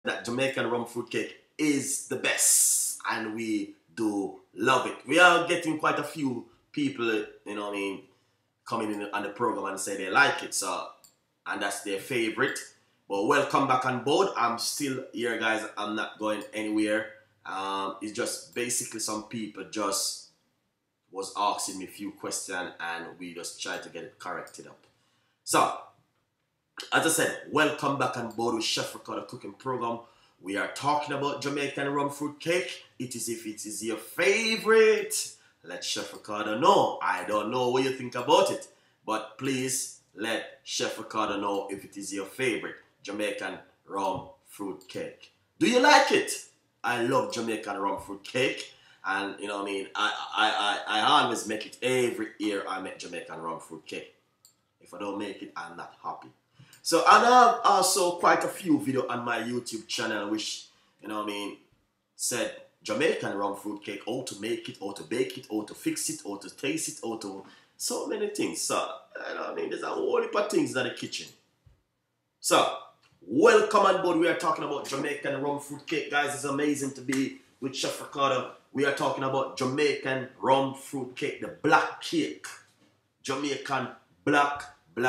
that Jamaican rum fruit cake is the best, and we do love it. We are getting quite a few people, you know what I mean, coming in on the program and say they like it, so, and that's their favorite. But welcome back on board. I'm still here, guys. I'm not going anywhere. It's just basically some people just was asking me a few questions, and we just try to get it corrected up. So, as I said, welcome back on board with Chef Ricardo cooking program. We are talking about Jamaican rum fruit cake. It is if it is your favorite. Let Chef Ricardo know. I don't know what you think about it, but please let Chef Ricardo know if it is your favorite Jamaican rum fruit cake. Do you like it? I love Jamaican rum fruit cake, and you know what I mean. I always make it every year. I make Jamaican rum fruit cake. If I don't make it, I'm not happy. So, and I have also quite a few videos on my YouTube channel which, you know what I mean, said Jamaican rum fruit cake, how to make it, how to bake it, how to fix it, how to taste it, how to, so many things. So, you know what I mean, there's a whole heap of things in the kitchen. So, welcome on board. We are talking about Jamaican rum fruit cake. Guys, it's amazing to be with Chef Ricardo. We are talking about Jamaican rum fruit cake, the black cake. Jamaican black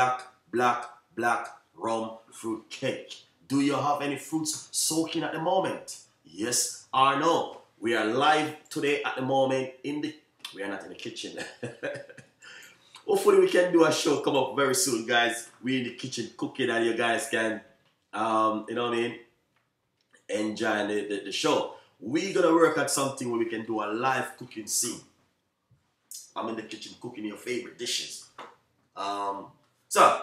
rum fruit cake. Do you have any fruits soaking at the moment? Yes or no? We are live today at the moment we are not in the kitchen. Hopefully we can do a show come up very soon, guys. We in the kitchen cooking and you guys can, you know what I mean, enjoy the show. We're gonna work at something where we can do a live cooking scene. I'm in the kitchen cooking your favorite dishes. So,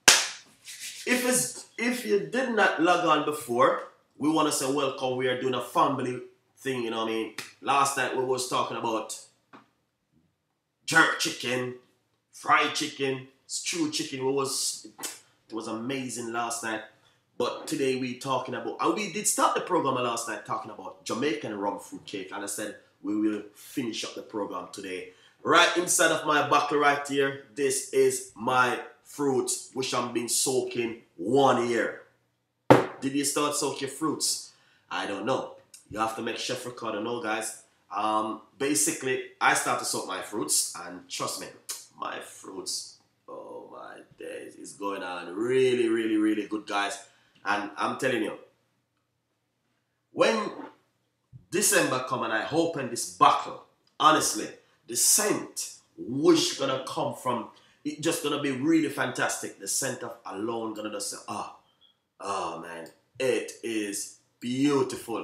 if you did not log on before, we want to say welcome. We are doing a family thing, you know what I mean. Last night we was talking about jerk chicken, fried chicken, stewed chicken. It was amazing last night. But today we talking about, and we did start the program last night talking about Jamaican rum fruit cake, and I said we will finish up the program today. Right inside of my buckle right here, this is my fruits, which I've been soaking 1 year. Did you start soaking your fruits? I don't know. You have to make Chef Ricardo know, guys. Basically, I start to soak my fruits, and trust me, my fruits, oh my days, it's going on really good, guys. And I'm telling you, when December come and I open this bottle, honestly, the scent which gonna come from, it's just gonna be really fantastic. The scent of alone gonna just say, oh man, it is beautiful.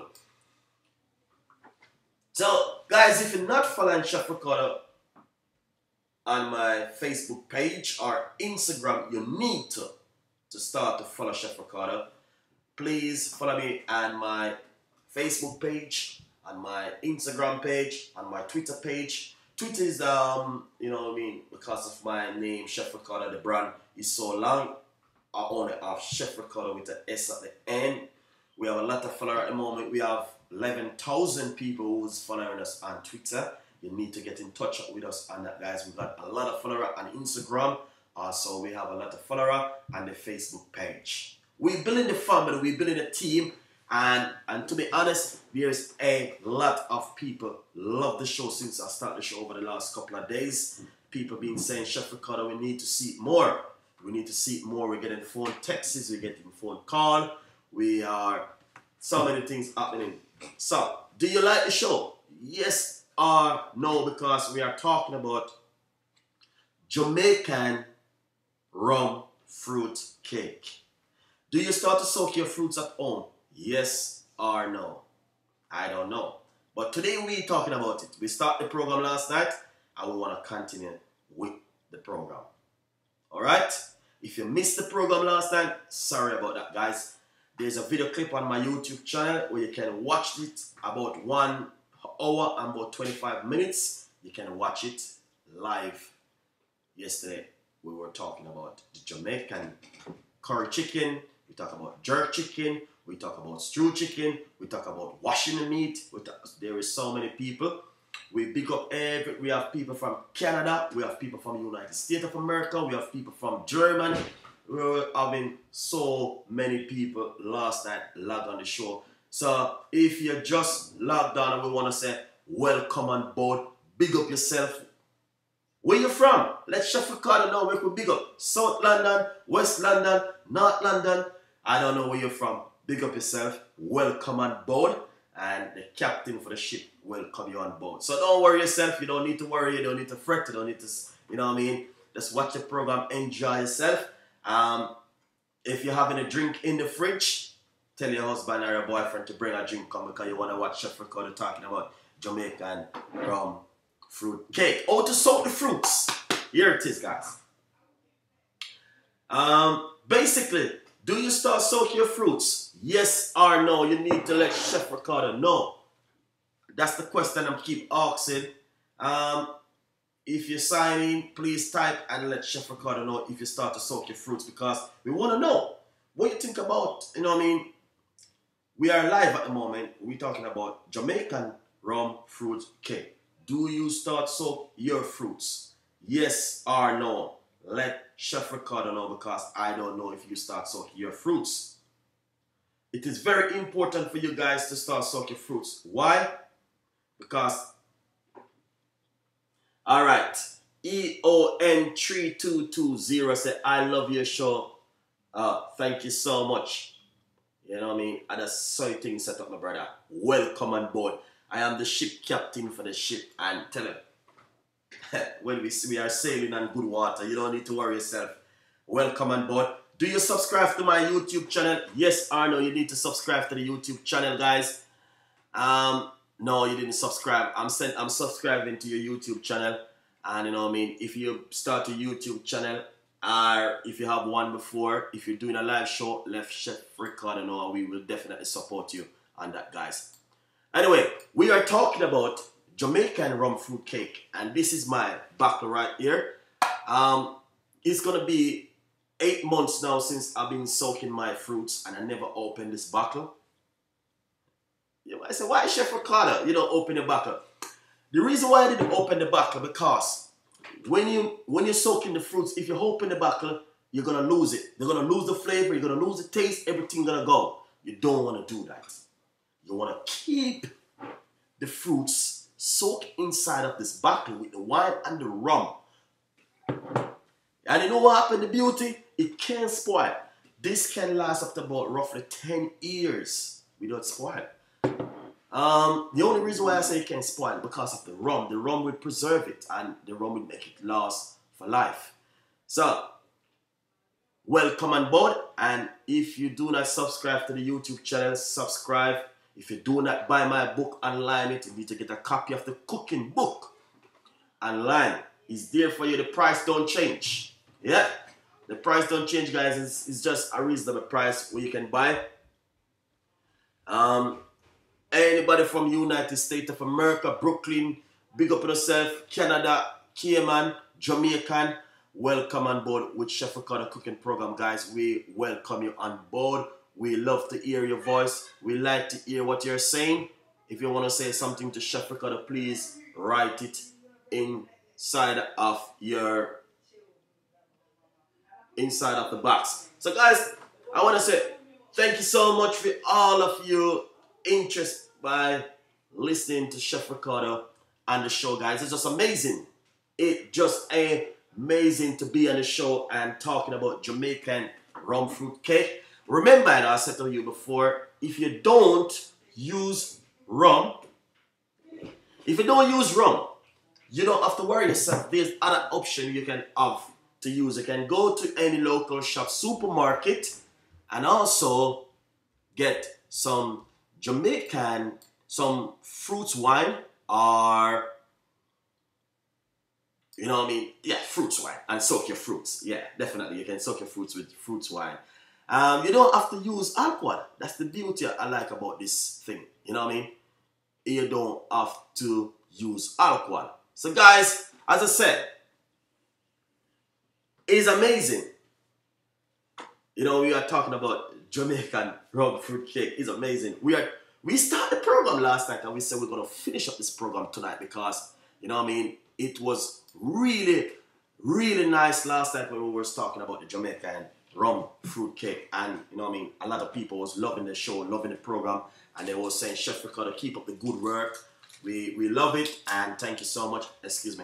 So guys, if you're not following Chef Ricardo on my Facebook page or Instagram, you need to start to follow Chef Ricardo. Please follow me on my Facebook page, on my Instagram page, on my Twitter page. Twitter is, you know what I mean, because of my name, Chef Ricardo, the brand is so long. I only have Chef Ricardo with an S at the end. We have a lot of followers at the moment. We have 11,000 people who's following us on Twitter. You need to get in touch with us on that, guys. We've got a lot of followers on Instagram. So we have a lot of followers on the Facebook page. We're building the family, we're building a team. And to be honest, there's a lot of people love the show since I started the show over the last couple of days. People been saying, Chef Ricardo, we need to see it more. We need to see it more. We're getting phone texts, we're getting phone call. We are, so many things happening. So, do you like the show? Yes or no? Because we are talking about Jamaican rum fruit cake. Do you start to soak your fruits at home? Yes or no? I don't know. But today we're talking about it. We started the program last night and we want to continue with the program. Alright? If you missed the program last night, sorry about that, guys. There's a video clip on my YouTube channel where you can watch it about 1 hour and about 25 minutes. You can watch it live. Yesterday we were talking about the Jamaican curry chicken. We talk about jerk chicken. We talk about stewed chicken. We talk about washing the meat. There is so many people. We pick up we have people from Canada. We have people from the United States of America. We have people from Germany. we were having so many people last night logged on the show. So if you just logged on and we want to say welcome on board, big up yourself. Where you from? Let Chef Ricardo know where we big up. South London, West London, North London. I don't know where you're from. Big up yourself. Welcome on board. And the captain for the ship welcome you on board. So don't worry yourself. You don't need to worry. You don't need to fret. You don't need to, you know what I mean? Just watch the program. Enjoy yourself. If you're having a drink in the fridge, tell your husband or your boyfriend to bring a drink come because you want to watch Chef Ricardo talking about Jamaican rum fruit cake. Oh, to soak the fruits. Here it is, guys. Basically, do you start soaking your fruits? Yes or no? You need to let Chef Ricardo know. That's the question I keep asking. If you're signing, please type and let Chef Ricardo know if you start to soak your fruits because we want to know what you think about, you know what I mean? We are live at the moment. We're talking about Jamaican rum fruit cake. Do you start soak your fruits? Yes or no? Let Chef Ricardo know because I don't know if you start soaking your fruits. It is very important for you guys to start soaking fruits. Why? Because, alright, EON3220 said, I love your show. Thank you so much. You know what I mean? I just saw things set up, my brother. Welcome on board. I am the ship captain for the ship and tell him when we are sailing on good water, you don't need to worry yourself. Welcome on board. Do you subscribe to my YouTube channel? Yes or no? You need to subscribe to the YouTube channel, guys. No, you didn't subscribe. I'm subscribing to your YouTube channel, and you know what I mean. If you start a YouTube channel, or if you have one before, if you're doing a live show, let Chef Ricardo know, and we will definitely support you on that, guys. Anyway, we are talking about Jamaican rum fruit cake, and this is my bottle right here. It's gonna be 8 months now since I've been soaking my fruits, and I never opened this bottle. I said, why Chef Ricardo, you don't open the bottle? The reason why I didn't open the bottle because when you're soaking the fruits, if you open the bottle, you're gonna lose it. You're gonna lose the flavor, you're gonna lose the taste, everything gonna go. You don't wanna do that. You wanna keep the fruits soaked inside of this bottle with the wine and the rum. And you know what happened to beauty? It can't spoil. This can last up to about roughly 10 years without spoil. The only reason why I say it can spoil because of the rum. The rum will preserve it and the rum will make it last for life. So, welcome on board. And if you do not subscribe to the YouTube channel, subscribe. If you do not buy my book online, you need to get a copy of the cooking book online. It's there for you. The price don't change. Yeah, the price don't change, guys. It's just a reasonable price where you can buy. Anybody from United States of America, Brooklyn, big up yourself, Canada, Cayman, Jamaican, welcome on board with Chef Ricardo Cooking Program, guys. We welcome you on board. We love to hear your voice. We like to hear what you're saying. If you want to say something to Chef Ricardo, please write it inside of the box. So guys, I want to say thank you so much for all of your interest by listening to Chef Ricardo and the show, guys. It's just amazing. It's just amazing to be on the show and talking about Jamaican rum fruit cake. Remember, and I said to you before, if you don't use rum, you don't have to worry yourself. There's other option you can have to use. You can go to any local shop, supermarket, and also get some Jamaican, some fruits wine, or, you know what I mean? Yeah, fruits wine, and soak your fruits. Yeah, definitely, you can soak your fruits with fruits wine. You don't have to use alcohol. That's the beauty I like about this thing. You know what I mean? You don't have to use alcohol. So guys, as I said, it's amazing. You know, we are talking about Jamaican rum fruit cake. It's amazing. We started the program last night and we said we're going to finish up this program tonight because, you know what I mean, it was really, really nice last night when we were talking about the Jamaican rum fruit cake. And you know what I mean, a lot of people was loving the show, loving the program, and they were saying, Chef Ricardo, keep up the good work. We love it, and thank you so much. Excuse me.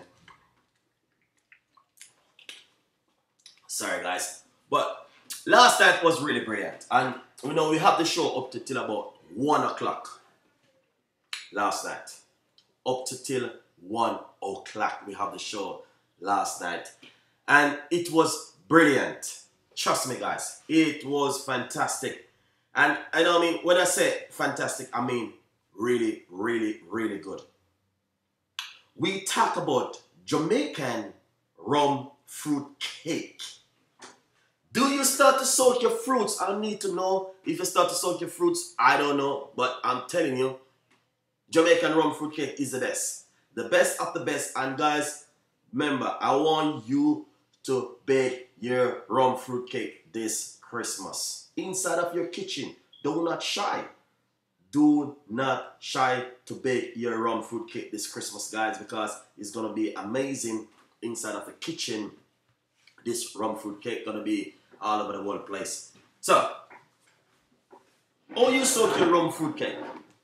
Sorry guys. But last night was really brilliant. And you know, we have the show up to till about 1 o'clock. Last night. Up to till 1 o'clock we have the show last night. And it was brilliant. Trust me guys. It was fantastic. And I know, I mean, when I say fantastic, I mean really, really, really good. We talk about Jamaican rum fruit cake. Do you start to soak your fruits? I need to know if you start to soak your fruits. I don't know, but I'm telling you, Jamaican rum fruit cake is the best. The best of the best. And guys, remember, I want you to bake your rum fruit cake this Christmas. Inside of your kitchen. Do not shy. Do not shy to bake your rum fruit cake this Christmas, guys, because it's going to be amazing inside of the kitchen. This rum fruit cake going to be all over the whole place. So, how you soak your rum fruit cake?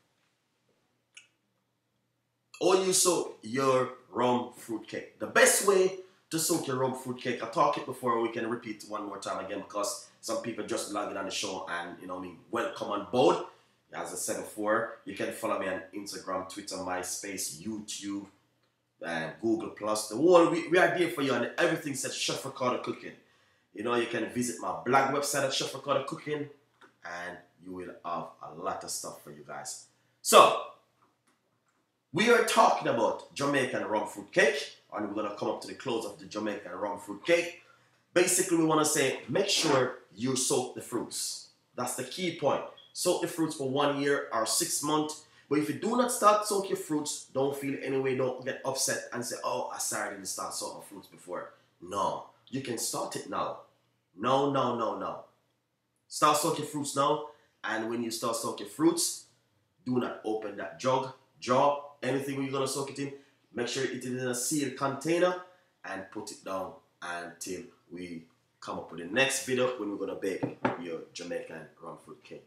How you soak your rum fruit cake? The best way to soak your rum fruit cake, I talked it before, we can repeat one more time again because some people just logging on the show and, you know what I mean, welcome on board. As I said before, you can follow me on Instagram, Twitter, MySpace, YouTube, and Google+. The whole, we are there for you, and everything says Chef Ricardo Cooking. You know, you can visit my blog website at Chef Ricardo Cooking, and you will have a lot of stuff for you guys. So, we are talking about Jamaican rum fruit cake, and we're going to come up to the close of the Jamaican rum fruit cake. Basically, we want to say, make sure you soak the fruits. That's the key point. Soak the fruits for 1 year or 6 months. But if you do not start soak your fruits, don't feel any way, don't get upset and say, oh, I didn't start soaking fruits before. No, you can start it now. No, no, no, no. Start soaking fruits now. And when you start soaking fruits, do not open that jar, anything you're going to soak it in. Make sure it is in a sealed container and put it down until we come up with the next video when we're going to bake your Jamaican rum fruit cake.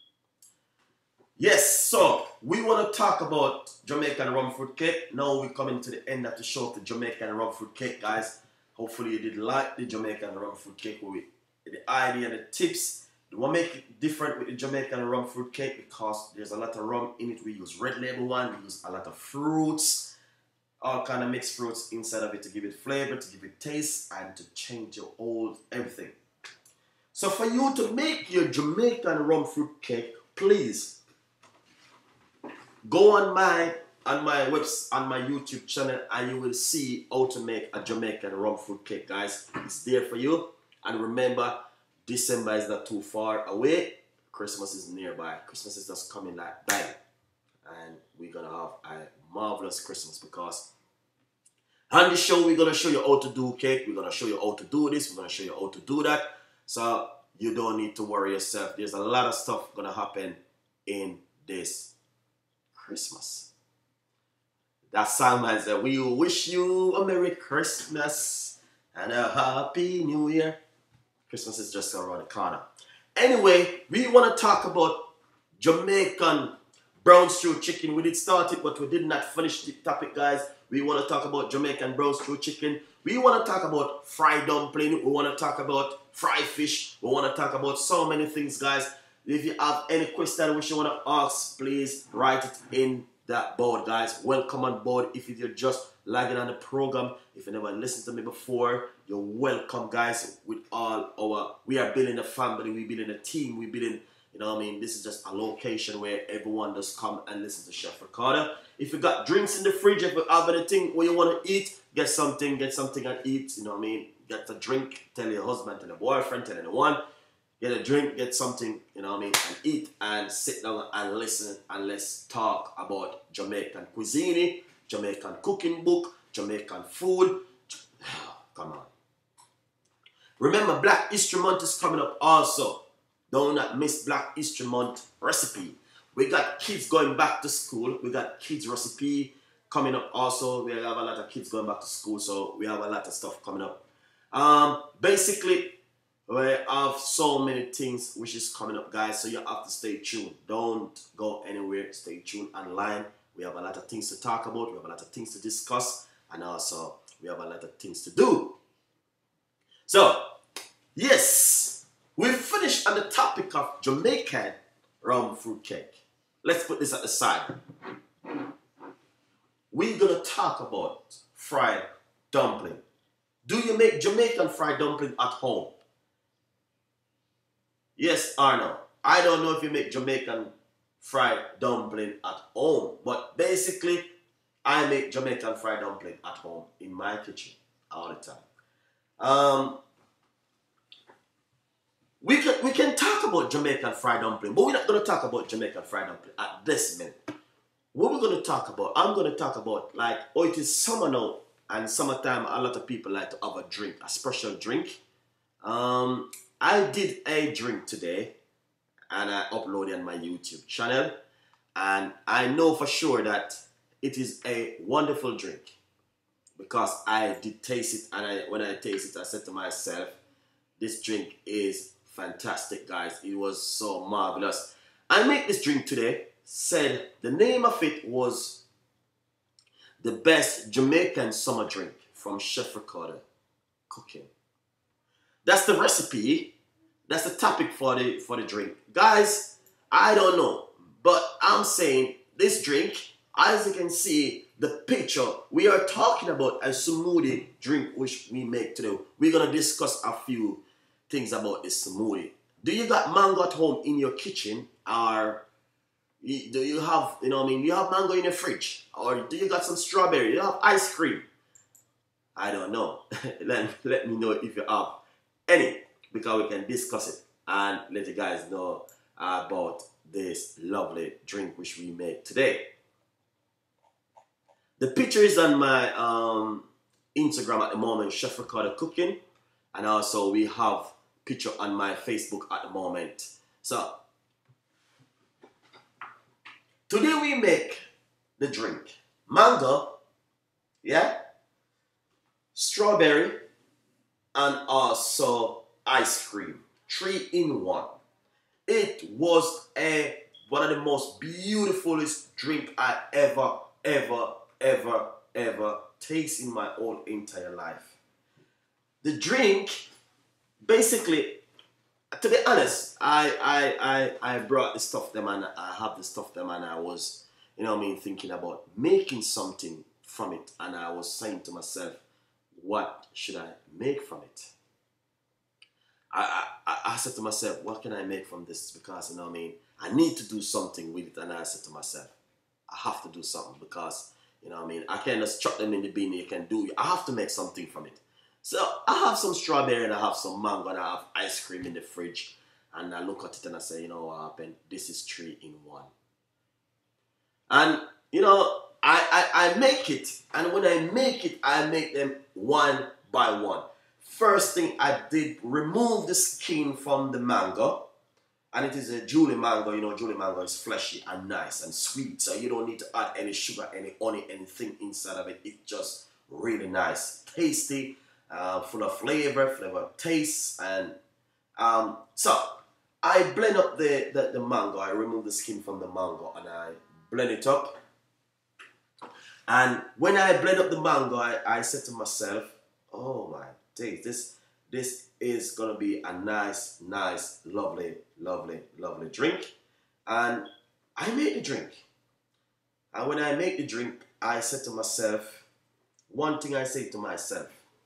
Yes, so we want to talk about Jamaican rum fruit cake. Now we're coming to the end of the show of the Jamaican rum fruit cake, guys. Hopefully you did like the Jamaican rum fruit cake with the idea and the tips. We want to make it different with the Jamaican rum fruit cake because there's a lot of rum in it. We use red label one, we use a lot of fruits, all kind of mixed fruits inside of it to give it flavor, to give it taste, and to change your old everything. So for you to make your Jamaican rum fruit cake, please go on my YouTube channel and you will see how to make a Jamaican rum fruit cake, guys. It's there for you. And remember, December is not too far away. Christmas is nearby. Christmas is just coming like bang. And we're gonna have a marvelous Christmas because on the show we're gonna show you how to do cake. We're gonna show you how to do this. We're gonna show you how to do that. So you don't need to worry yourself. There's a lot of stuff gonna happen in this Christmas. That song man said, we wish you a Merry Christmas and a Happy New Year. Christmas is just around the corner. Anyway, we want to talk about Jamaican brown stew chicken. We did start it, but we did not finish the topic, guys. We want to talk about Jamaican brown stew chicken. We want to talk about fried dumpling. We want to talk about fried fish. We want to talk about so many things, guys. If you have any question which you want to ask, please write it in that board, guys. Welcome on board. If you're just logging on the program, if you never listened to me before, you're welcome, guys. With all our, we are building a family, we building a team, we building, you know what I mean? This is just a location where everyone just come and listen to Chef Ricardo. If you got drinks in the fridge, if you have anything where you want to eat, get something and eat, you know what I mean? Get a drink, tell your husband, tell your boyfriend, tell anyone. Get a drink, get something, you know what I mean, and eat and sit down and listen and let's talk about Jamaican cuisine, Jamaican cooking book, Jamaican food. Come on. Remember, Black History Month is coming up also. Do not miss Black History Month recipe. We got kids going back to school. We got kids recipe coming up also. We have a lot of kids going back to school, so we have a lot of stuff coming up. Basically, We have so many things which is coming up, guys, so you have to stay tuned. Don't go anywhere. Stay tuned online. We have a lot of things to talk about. We have a lot of things to discuss. And also, we have a lot of things to do. So, yes, we finished on the topic of Jamaican rum fruit cake. Let's put this at the side. We're going to talk about fried dumpling. Do you make Jamaican fried dumpling at home? Yes or no? I don't know if you make Jamaican fried dumpling at home, but basically, I make Jamaican fried dumpling at home in my kitchen all the time. We can talk about Jamaican fried dumpling, but we're not going to talk about Jamaican fried dumpling at this minute. What we're going to talk about, I'm going to talk about, like, oh, it is summer now, and summertime, a lot of people like to have a drink, a special drink. I did a drink today, and I uploaded on my YouTube channel, and I know for sure that it is a wonderful drink because I did taste it, and when I tasted it, I said to myself, this drink is fantastic, guys. It was so marvelous. I made this drink today, said the name of it was the best Jamaican summer drink from Chef Ricardo Cooking. That's the recipe. That's the topic for the drink. Guys, I don't know, but I'm saying this drink, as you can see, the picture, we are talking about a smoothie drink which we make today. We're going to discuss a few things about this smoothie. Do you got mango at home in your kitchen? Or do you have, you know what I mean, you have mango in your fridge? Or do you got some strawberry? Do you have ice cream? I don't know. let me know if you have any, because we can discuss it and let you guys know about this lovely drink which we make today. The picture is on my Instagram at the moment, Chef Ricardo Cooking, and also we have picture on my Facebook at the moment. So today we make the drink mango, yeah, strawberry, and also ice cream, 3 in 1. It was one of the most beautifulest drink I ever taste in my whole entire life. The drink, basically, to be honest, I brought the stuff them and I have the stuff them and I was, you know what I mean, thinking about making something from it, and I was saying to myself, what should I make from it? I said to myself, what can I make from this? Because, you know what I mean, I need to do something with it, and I said to myself, I have to do something because, you know what I mean, I can't just chuck them in the bin, you can do it. I have to make something from it. So I have some strawberry and I have some mango and I have ice cream in the fridge, and I look at it and I say, you know what happened? This is 3 in 1. And, you know, I make it, and when I make it, I make them one by one. First thing I did, remove the skin from the mango, and it is a Julie mango. You know, Julie mango is fleshy and nice and sweet, so you don't need to add any sugar, any honey, anything inside of it. It's just really nice, tasty, full of flavor taste, and so I blend up the mango. I remove the skin from the mango and I blend it up. And when I blend up the mango, I said to myself, oh my days, this is gonna be a nice, lovely drink. And I made the drink. And when I make the drink, I said to myself, one thing I say to myself,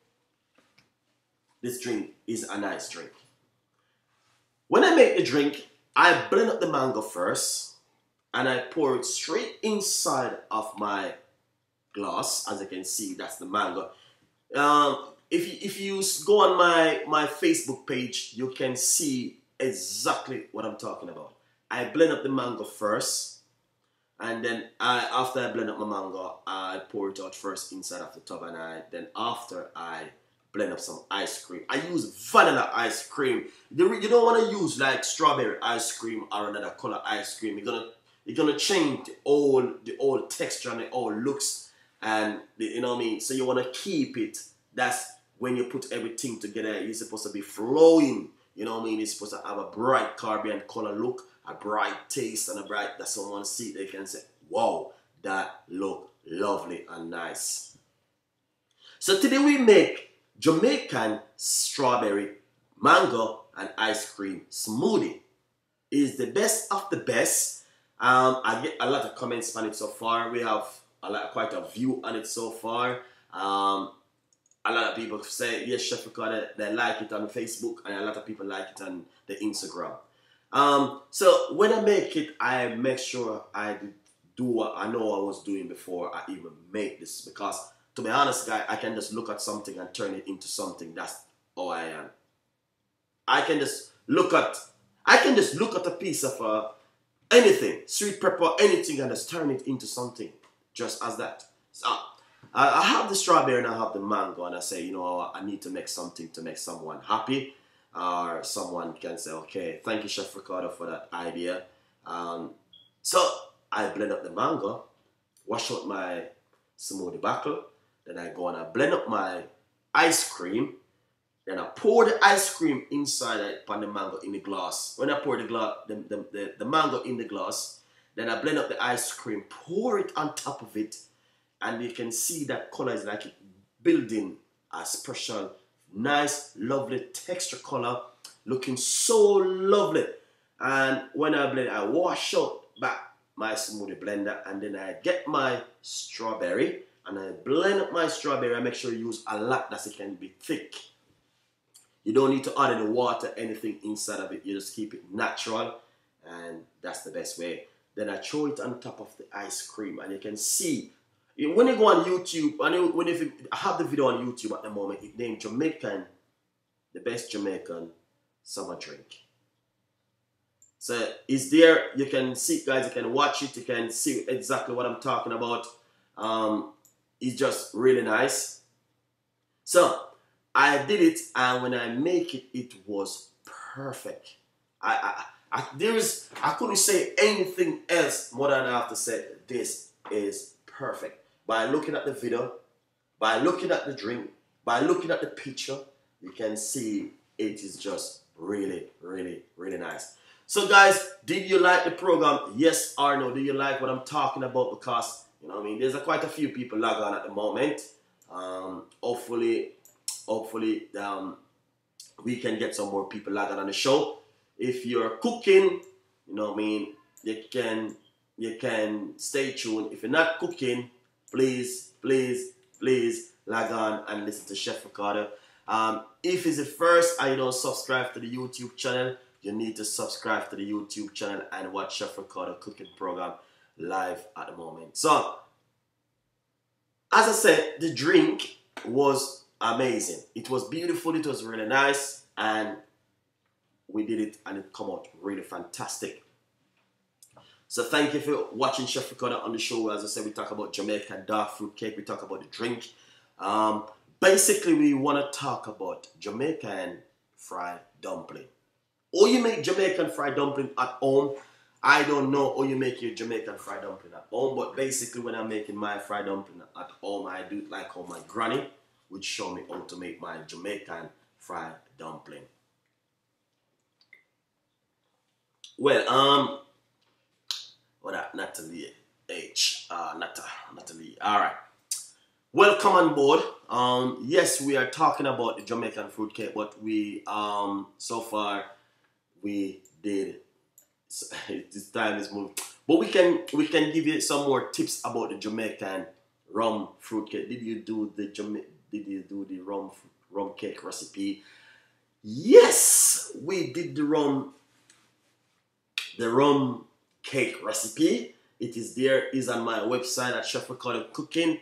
this drink is a nice drink. When I make the drink, I blend up the mango first, and I pour it straight inside of my glass. As you can see, that's the mango. If you go on my Facebook page, you can see exactly what I'm talking about. I blend up the mango first, and then after I blend up my mango, I pour it out first inside of the tub, and then after I blend up some ice cream. I use vanilla ice cream. You don't want to use like strawberry ice cream or another color ice cream. You're gonna change the old texture and the old looks, and you know what I mean. So you want to keep it. That's when you put everything together. It's supposed to be flowing. You know what I mean? It's supposed to have a bright Caribbean color look, a bright taste, and a bright that someone see they can say, wow, that look lovely and nice. So today we make Jamaican strawberry, mango, and ice cream smoothie. It is the best of the best. I get a lot of comments on it so far. We have quite a view on it so far. A lot of people say, yes, Chef Ricardo, they like it on Facebook, and a lot of people like it on the Instagram. So when I make it, I make sure I do what I know I was doing before I even make this. Because, to be honest, guys, I can just look at something and turn it into something. That's how I am. I can just look at a piece of anything, sweet pepper, anything, and just turn it into something, just as that. So I have the strawberry and I have the mango, and I say, you know, I need to make something to make someone happy, or someone can say, okay, thank you, Chef Ricardo, for that idea. So I blend up the mango, wash out my smoothie bottle, then I go and I blend up my ice cream. Then I pour the ice cream inside upon the mango in the glass. When I pour the mango in the glass, then I blend up the ice cream, pour it on top of it, and you can see that color is like building a special, nice, lovely texture color, looking so lovely. And when I blend, I wash out back my smoothie blender, and then I get my strawberry, and I blend up my strawberry. I make sure you use a lot that it can be thick. You don't need to add any water, anything inside of it. You just keep it natural, and that's the best way. Then I throw it on top of the ice cream, and you can see, when you go on YouTube, I have the video on YouTube at the moment, it's named Jamaican, the best Jamaican summer drink. So it's there, you can see, guys, you can watch it, you can see exactly what I'm talking about. It's just really nice. So I did it, and when I make it, it was perfect. I couldn't say anything else more than I have to say this is perfect. By looking at the video, by looking at the drink, by looking at the picture, you can see it is just really, really, really nice. So guys, did you like the program? Yes or no? Do you like what I'm talking about? Because, you know what I mean, there's quite a few people log on at the moment. Hopefully we can get some more people logging on the show. If you're cooking, you know what I mean, you can stay tuned. If you're not cooking, please log on and listen to Chef Ricardo. If it's the first and you don't subscribe to the YouTube channel, you need to subscribe to the YouTube channel and watch Chef Ricardo cooking program live at the moment. So, as I said, the drink was amazing. It was beautiful, it was really nice, and we did it and it come out really fantastic. So thank you for watching Chef Ricardo on the show. As I said, we talk about Jamaican dark fruit cake, we talk about the drink. Basically, we want to talk about Jamaican fried dumpling. Or you make Jamaican fried dumpling at home. I don't know how you make your Jamaican fried dumpling at home, but basically when I'm making my fried dumpling at home, I do it like how my granny would show me how to make my Jamaican fried dumpling. Well, Natalie H. Natalie. All right. Welcome on board. Yes, we are talking about the Jamaican fruit cake, but we so far we did. This time is moving, but we can give you some more tips about the Jamaican rum fruit cake. Did you do the rum cake recipe? Yes, we did the rum cake recipe. It is there. Is on my website at Chef Ricardo Cooking.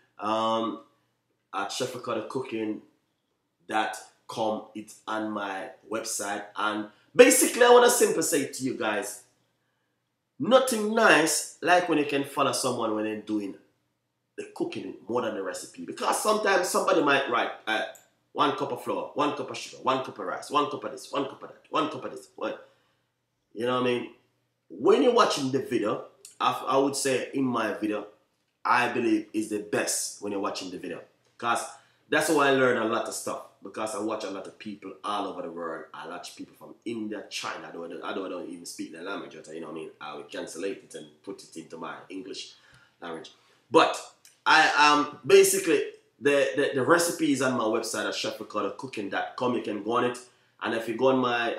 At chefricardocooking.com. It's on my website, and basically I want to simply say to you guys, nothing nice like when you can follow someone when they're doing the cooking more than the recipe. Because sometimes somebody might write 1 cup of flour, 1 cup of sugar, 1 cup of rice, 1 cup of this, 1 cup of that, 1 cup of this. What? You know what I mean? When you're watching the video, I would say in my video, I believe is the best when you're watching the video. Because That's how I learn a lot of stuff, because I watch a lot of people all over the world. I watch people from India, China. I don't even speak their language, you know what I mean? I will translate it and put it into my English language. But I basically the recipe is on my website at chefricardoCooking.com. You can go on it, and if you go on my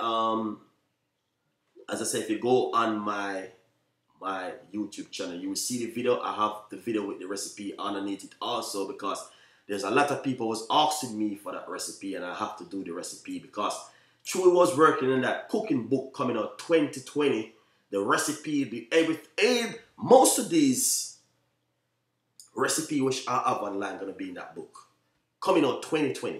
as I said, if you go on my YouTube channel, you will see the video. I have the video with the recipe underneath it also, because there's a lot of people was asking me for that recipe, and I have to do the recipe because Chewy was working in that cooking book coming out 2020. The recipe, most of these recipe which I have online gonna be in that book coming out 2020.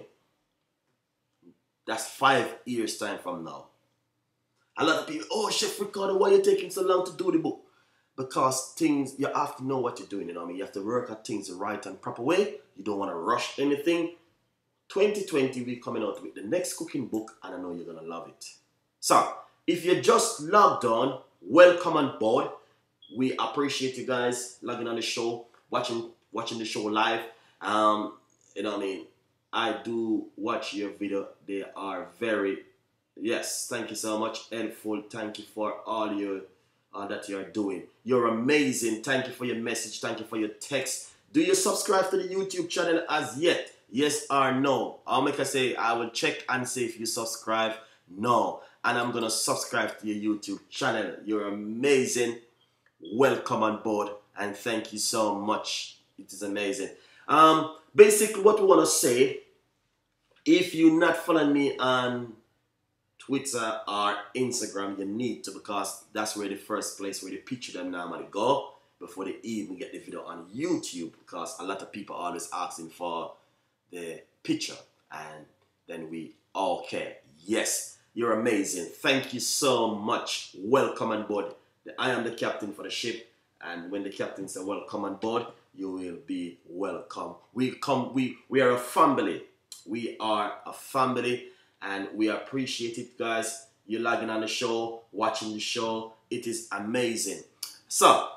That's 5 years time from now. A lot of people, oh, Chef Ricardo, why are you taking so long to do the book? Because things, you have to know what you're doing, you know what I mean? You have to work at things the right and proper way. You don't want to rush anything. 2020, we're coming out with the next cooking book, and I know you're going to love it. So, if you're just logged on, welcome on board. We appreciate you guys logging on the show, watching the show live. You know what I mean? I do watch your video. They are very, yes, thank you so much, helpful. Thank you for all your that you are doing. You're amazing. Thank you for your message. Thank you for your text. Do you subscribe to the YouTube channel as yet? Yes or no? I'll make a say, I will check and see if you subscribe. No. And I'm gonna subscribe to your YouTube channel. You're amazing. Welcome on board, and thank you so much. It is amazing. Basically what we want to say, if you're not following me on Twitter or Instagram, you need to, because that's where the first place where the picture them normally go before they even get the video on YouTube, because a lot of people are always asking for the picture, and then we, okay, yes, you're amazing. Thank you so much. Welcome on board. I am the captain for the ship, and when the captain says welcome on board, you will be welcome. We are a family. We are a family, and we appreciate it, guys. You're logging on the show, watching the show. It is amazing. So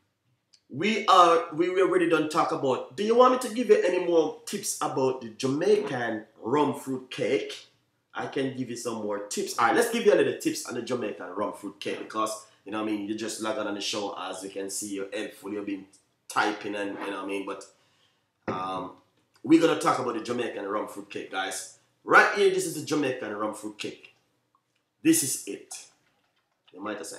we already done talk about. Do you want me to give you any more tips about the Jamaican rum fruit cake? I can give you some more tips. All right, let's give you a little tips on the Jamaican rum fruit cake, because you know what I mean, you just log on the show. As you can see, you're helpful. You've been typing, and you know what I mean. But we're gonna talk about the Jamaican rum fruit cake, guys. Right here, this is the Jamaican rum fruit cake. This is it. You might have said,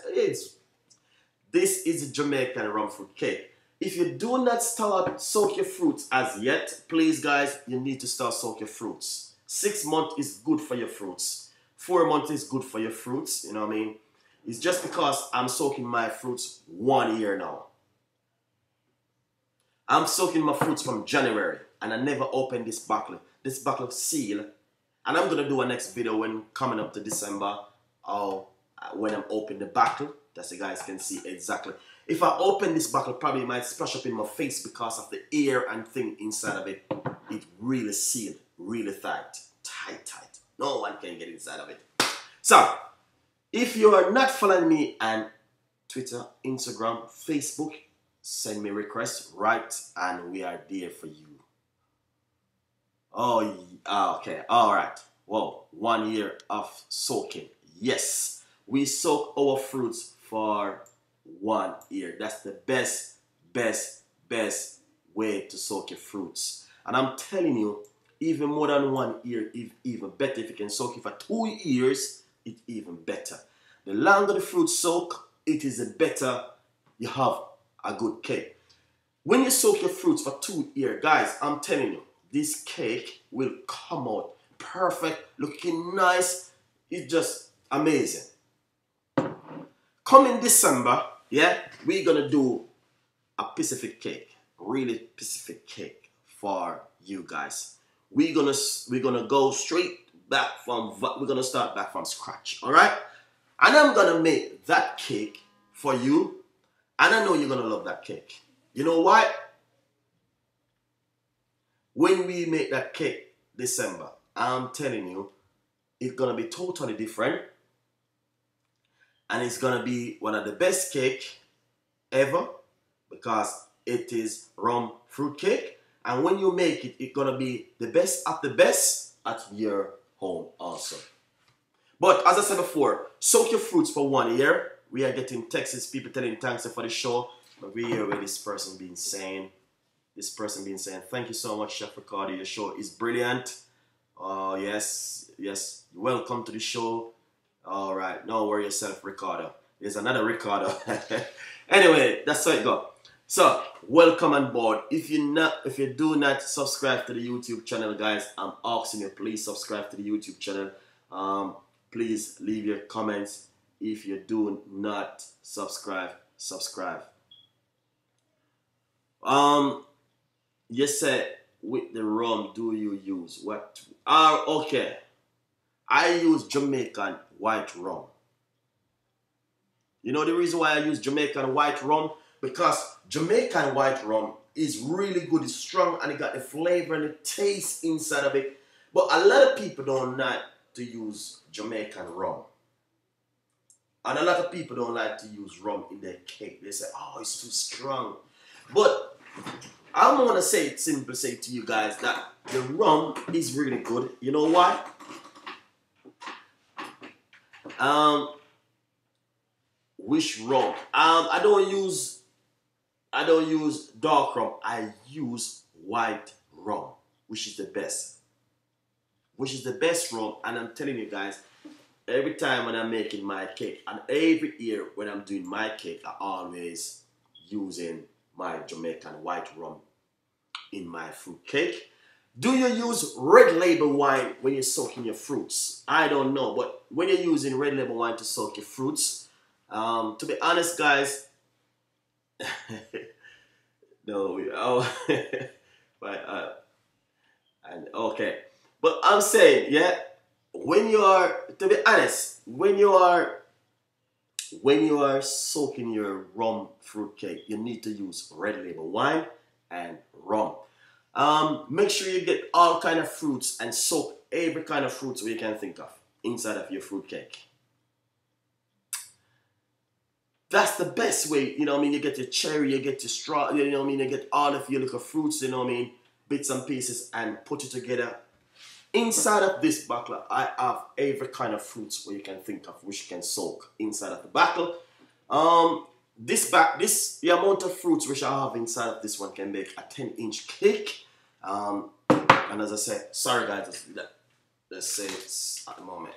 this is the Jamaican rum fruit cake. If you do not start soak your fruits as yet, please, guys, you need to start soak your fruits. 6 months is good for your fruits. 4 months is good for your fruits. You know what I mean? It's just because I'm soaking my fruits 1 year now. I'm soaking my fruits from January, and I never opened this bottle. This bottle seal, and I'm gonna do a next video when coming up to December, or when I'm opening the bottle, that you guys can see exactly. If I open this bottle, probably it might splash up in my face because of the air and thing inside of it. It really sealed, really tight. No one can get inside of it. So, if you are not following me on Twitter, Instagram, Facebook, send me requests, right? And we are there for you. Oh, okay, all right. Whoa, 1 year of soaking. Yes, we soak our fruits for 1 year. That's the best way to soak your fruits. And I'm telling you, even more than 1 year, even better. If you can soak it for 2 years, it's even better. The longer the fruit soak, it is the better you have a good cake. When you soak your fruits for 2 years, guys, I'm telling you, this cake will come out perfect, looking nice. It's just amazing. Coming December, yeah, we're gonna do a Pacific cake, really Pacific cake for you guys. We're gonna go straight back from, we're gonna start back from scratch, all right? And I'm gonna make that cake for you, and I know you're gonna love that cake. You know why? When we make that cake December, I'm telling you, it's gonna be totally different, and it's gonna be one of the best cake ever, because it is rum fruit cake, And when you make it, it's gonna be the best of the best at your home also. But as I said before, soak your fruits for 1 year. We are getting texts, people telling thanks for the show. But we hear where this person being saying, thank you so much, Chef Ricardo. Your show is brilliant. Oh, yes. Welcome to the show. All right, don't worry yourself, Ricardo. There's another Ricardo. Anyway, that's how it goes. So, welcome on board. If you do not subscribe to the YouTube channel, guys, I'm asking you, please subscribe to the YouTube channel. Please leave your comments. If you do not subscribe. You said with the rum, do you use what? Okay. I use Jamaican white rum. You know the reason why I use Jamaican white rum? Because Jamaican white rum is really good, it's strong, and it got the flavor and the taste inside of it. But a lot of people don't like to use Jamaican rum. And a lot of people don't like to use rum in their cake. They say, oh, it's too strong. But I'm going to say to you guys that the rum is really good. You know why? Which rum? I don't use dark rum. I use white rum, which is the best. Which is the best rum, and I'm telling you guys, every time when I'm making my cake, and every year when I'm doing my cake, I always using my Jamaican white rum in my fruit cake. Do you use red label wine when you're soaking your fruits? I don't know, but when you're using red label wine to soak your fruits, to be honest, guys, no, but and okay, but I'm saying, yeah, when you are, to be honest, when you are soaking your rum fruit cake, you need to use red label wine and rum. Make sure you get all kind of fruits and soak every kind of fruits you can think of inside of your fruit cake. That's the best way, you know what I mean? You get your cherry, you get your straw, you know what I mean? You get all of your little fruits, you know what I mean? Bits and pieces, and put it together. Inside of this bottle, I have every kind of fruits where you can think of which you can soak inside of the bottle. The amount of fruits which I have inside of this one can make a 10-inch cake. And as I said, sorry guys, let's say it's at the moment.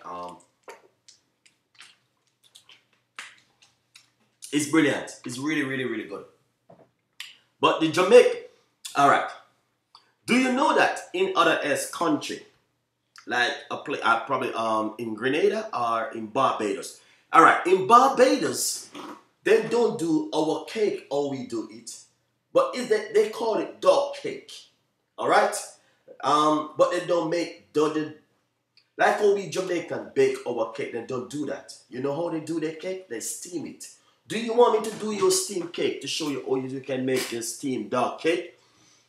It's brilliant. It's really, really, really good. But the Jamaican, all right. Do you know that in other country, like probably in Grenada or in Barbados? All right, in Barbados, they don't do our cake how we do it, but they call it dog cake. All right, but they don't like how we Jamaican bake our cake. They don't do that. You know how they do their cake? They steam it. Do you want me to do your steam cake to show you how you can make your steam dog cake?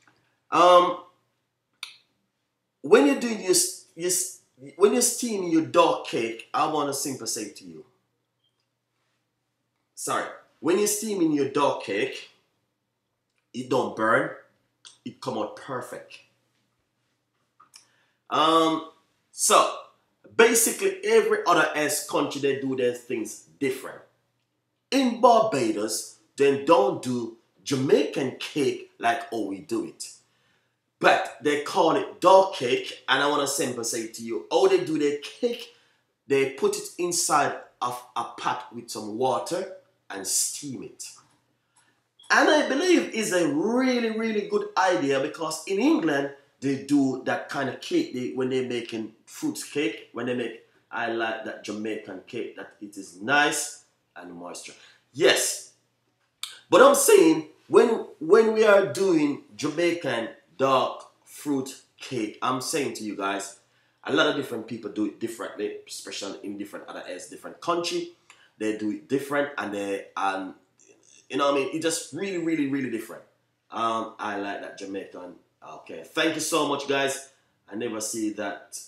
When you're doing when you're steaming your dog cake, I want to simply say to you, when you're steaming your dog cake, it don't burn, it come out perfect. So basically every other country, they do their things different. In Barbados, they don't do Jamaican cake like how we do it. But they call it dog cake, and I want to simply say to you, how they do their cake, they put it inside of a pot with some water and steam it. And I believe it's a really, really good idea, because in England, they do that kind of cake. When they're making fruit cake, I like that Jamaican cake, that it is nice and moisture. Yes, but I'm saying when we are doing Jamaican dark fruit cake, I'm saying to you guys, a lot of different people do it differently, especially in different different country. They do it different, and you know what I mean? It's just really, really, really different. I like that Jamaican. Okay, thank you so much, guys. I never see that.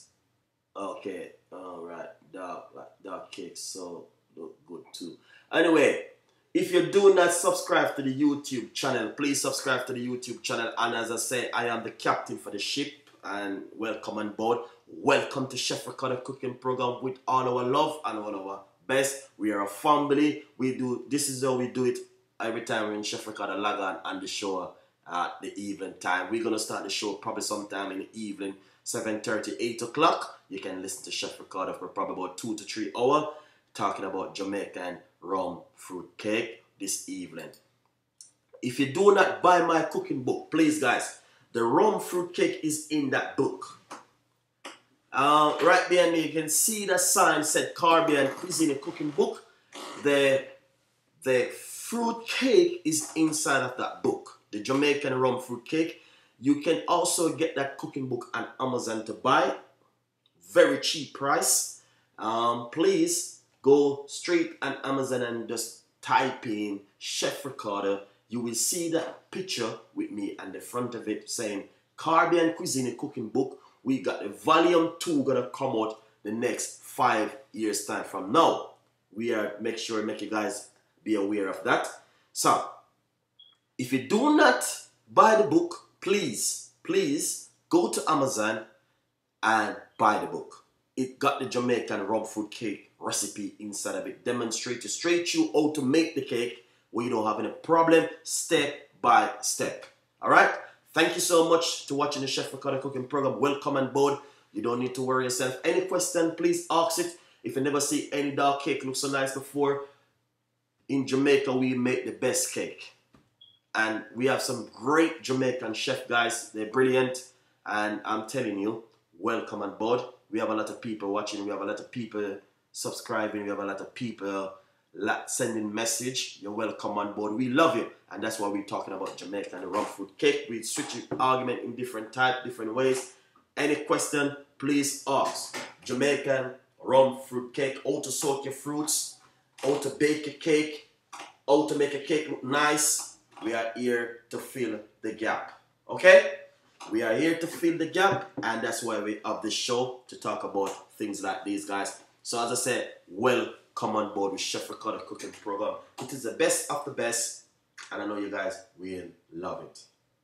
Okay, all right, dark cake, so look good too. Anyway, If you do not subscribe to the YouTube channel, please subscribe to the YouTube channel. And as I say, I am the captain for the ship. And welcome on board. Welcome to Chef Ricardo cooking program with all our love and all our best. We are a family. This is how we do it every time we're in Chef Ricardo log on the show at the evening time. We're going to start the show probably sometime in the evening, 7:30, 8 o'clock. You can listen to Chef Ricardo for probably about 2 to 3 hours talking about Jamaican rum fruit cake this evening. If you do not buy my cooking book, please guys, the rum fruit cake is in that book. Right behind me, you can see the sign said Caribbean Cuisine Cooking Book. The fruit cake is inside of that book. The Jamaican rum fruit cake. You can also get that cooking book on Amazon to buy. Very cheap price. Please go straight on Amazon and just type in Chef Ricardo. You will see that picture with me on the front of it saying Caribbean Cuisine Cooking Book. We got the volume 2 gonna come out the next 5 years time from now. Make you guys be aware of that. So if you do not buy the book, please go to Amazon and buy the book. It got the Jamaican rum fruit cake recipe inside of it. Demonstrate to straight you how to make the cake where you don't have any problem, step by step. Alright? Thank you so much to watching the Chef Ricardo cooking program. Welcome on board. You don't need to worry yourself. Any question, please ask it. If you never see any dark cake look so nice before, in Jamaica we make the best cake. And we have some great Jamaican chef guys. They're brilliant. And I'm telling you, welcome on board. We have a lot of people watching. We have a lot of people subscribing. We have a lot of people sending message. You're welcome on board. We love you. And that's why we're talking about Jamaica and the rum fruit cake. We switch argument in different ways. Any question, please ask. Jamaican rum fruit cake. How to soak your fruits. How to bake a cake. How to make a cake look nice. We are here to fill the gap. Okay? We are here to fill the gap. And that's why we have this show to talk about things like these, guys. So as I said, welcome on board with Chef Ricardo cooking program. It is the best of the best. And I know you guys will love it.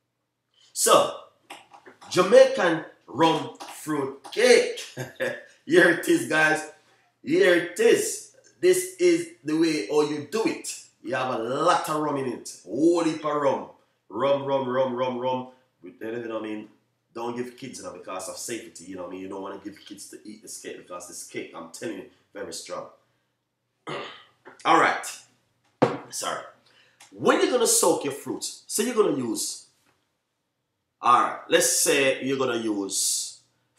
So, Jamaican rum fruit cake. Here it is, guys. Here it is. This is the way how you do it. You have a lot of rum in it. Whole heap of rum. Rum. You know what I mean? Don't give kids because of safety. You know what I mean? You don't want to give kids to eat this cake because this cake, I'm telling you, very strong. Alright. Sorry. When you're going to soak your fruits, say you're going to use, alright, let's say you're going to use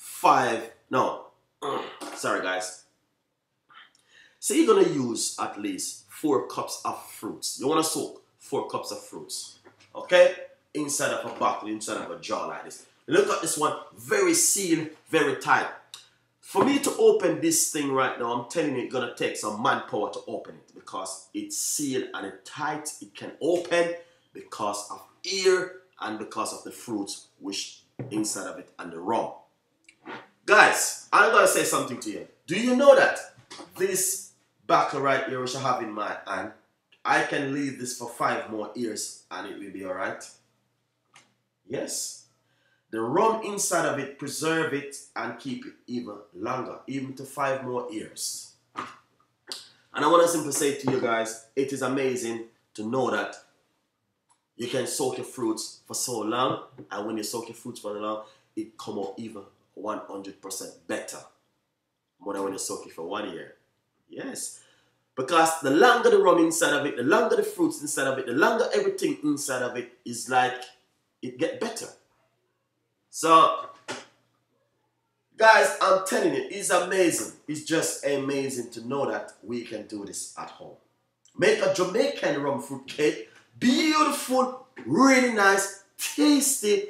sorry guys. Say you're going to use at least 4 cups of fruits. You want to soak 4 cups of fruits. Okay? Inside of a bottle, inside of a jar like this. Look at this one. Very sealed, very tight. For me to open this thing right now, I'm telling you, it's going to take some manpower to open it because it's sealed and it's tight. It can open because of air and because of the fruits which inside of it and the rum. Guys, I'm going to say something to you. Do you know that this bottle right here which I have in my hand, I can leave this for 5 more years and it will be alright? Yes. The rum inside of it, preserve it and keep it even longer, even to 5 more years. And I want to simply say to you guys, it is amazing to know that you can soak your fruits for so long, and when you soak your fruits for so long, it come out even 100% better more than when you soak it for 1 year. Yes. Because the longer the rum inside of it, the longer the fruits inside of it, the longer everything inside of it is like, it get better. So, guys, I'm telling you, it's amazing. It's just amazing to know that we can do this at home. Make a Jamaican rum fruit cake. Beautiful, really nice, tasty.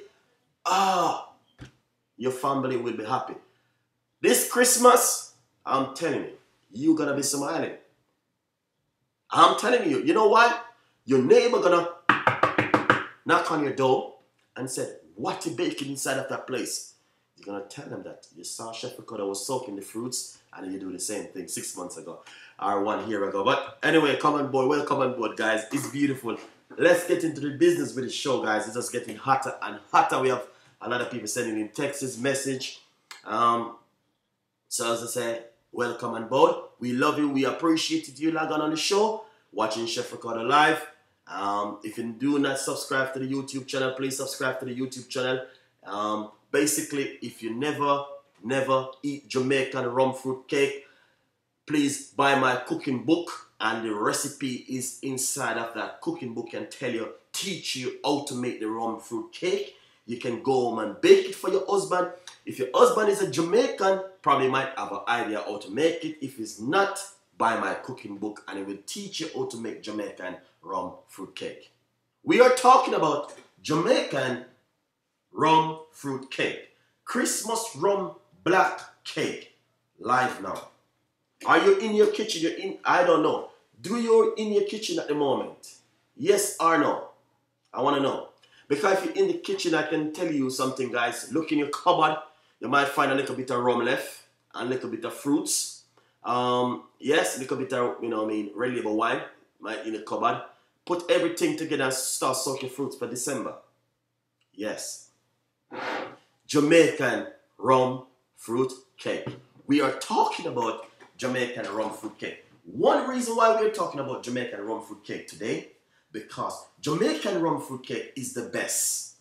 Your family will be happy. This Christmas, I'm telling you, you're going to be smiling. I'm telling you, you know why? Your neighbor going to knock on your door and say, what you baking inside of that place? You're gonna tell them that you saw Chef Ricardo was soaking the fruits, and you do the same thing 6 months ago or 1 year ago. But anyway, come on board, welcome on board, guys. It's beautiful. Let's get into the business with the show, guys. It's just getting hotter and hotter. We have a lot of people sending in texts, message. So as I say, welcome on board. We love you. We appreciate you logging on the show, watching Chef Ricardo live. If you do not subscribe to the YouTube channel, please subscribe to the YouTube channel. Basically, if you never eat Jamaican rum fruit cake, please buy my cooking book, and the recipe is inside of that cooking book and teach you how to make the rum fruit cake. You can go home and bake it for your husband. If your husband is a Jamaican, probably might have an idea how to make it. If he's not, buy my cooking book and it will teach you how to make Jamaican rum fruit cake. We are talking about Jamaican rum fruit cake. Christmas rum black cake. Live now. Are you in your kitchen? I don't know. Do you in your kitchen at the moment? Yes or no? I want to know. Because if you're in the kitchen, I can tell you something, guys. Look in your cupboard. You might find a little bit of rum left and a little bit of fruits. Yes, a little bit of, red label wine might in the cupboard. Put everything together and start soaking fruits for December. Yes. Jamaican rum fruit cake. We are talking about Jamaican rum fruit cake. One reason why we're talking about Jamaican rum fruit cake today, because Jamaican rum fruit cake is the best.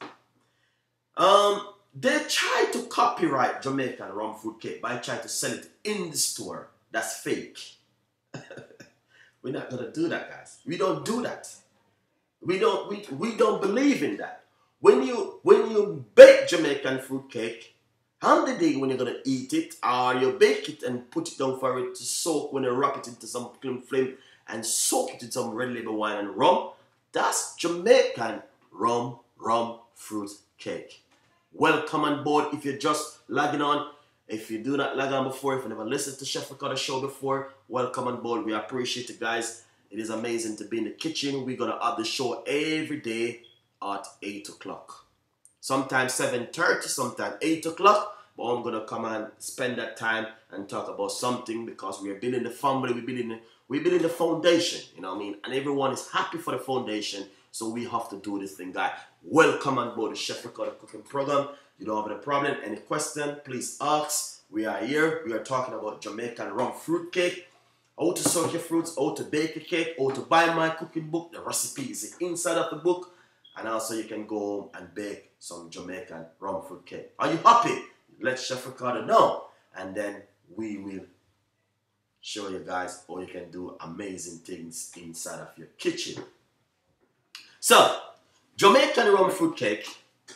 They tried to copyright Jamaican rum fruit cake by trying to sell it in the store. That's fake. We're not gonna do that, guys. We don't do that. We don't believe in that. When you bake Jamaican fruit cake, on the day when you're gonna eat it, or you bake it and put it down for it to soak, when you wrap it into some cling film and soak it in some red label wine and rum, that's Jamaican rum fruit cake. Welcome on board if you're just logging on. If you do not log on before, if you never listened to Chef Ricardo show before, welcome on board. We appreciate it, guys. It is amazing to be in the kitchen. We're gonna have the show every day at 8 o'clock. Sometimes 7:30, sometimes 8 o'clock. But I'm gonna come and spend that time and talk about something, because we are building the family, we're building the foundation, you know what I mean? And everyone is happy for the foundation, so we have to do this thing, guys. Welcome on board the Chef Ricardo cooking program. You don't have a problem, any question, please ask. We are here. We are talking about Jamaican rum fruit cake. How to soak your fruits, how to bake a cake, how to buy my cooking book. The recipe is inside of the book. And also you can go home and bake some Jamaican rum fruit cake. Are you happy? Let Chef Ricardo know. And then we will show you guys how you can do amazing things inside of your kitchen. So, Jamaican rum fruit cake.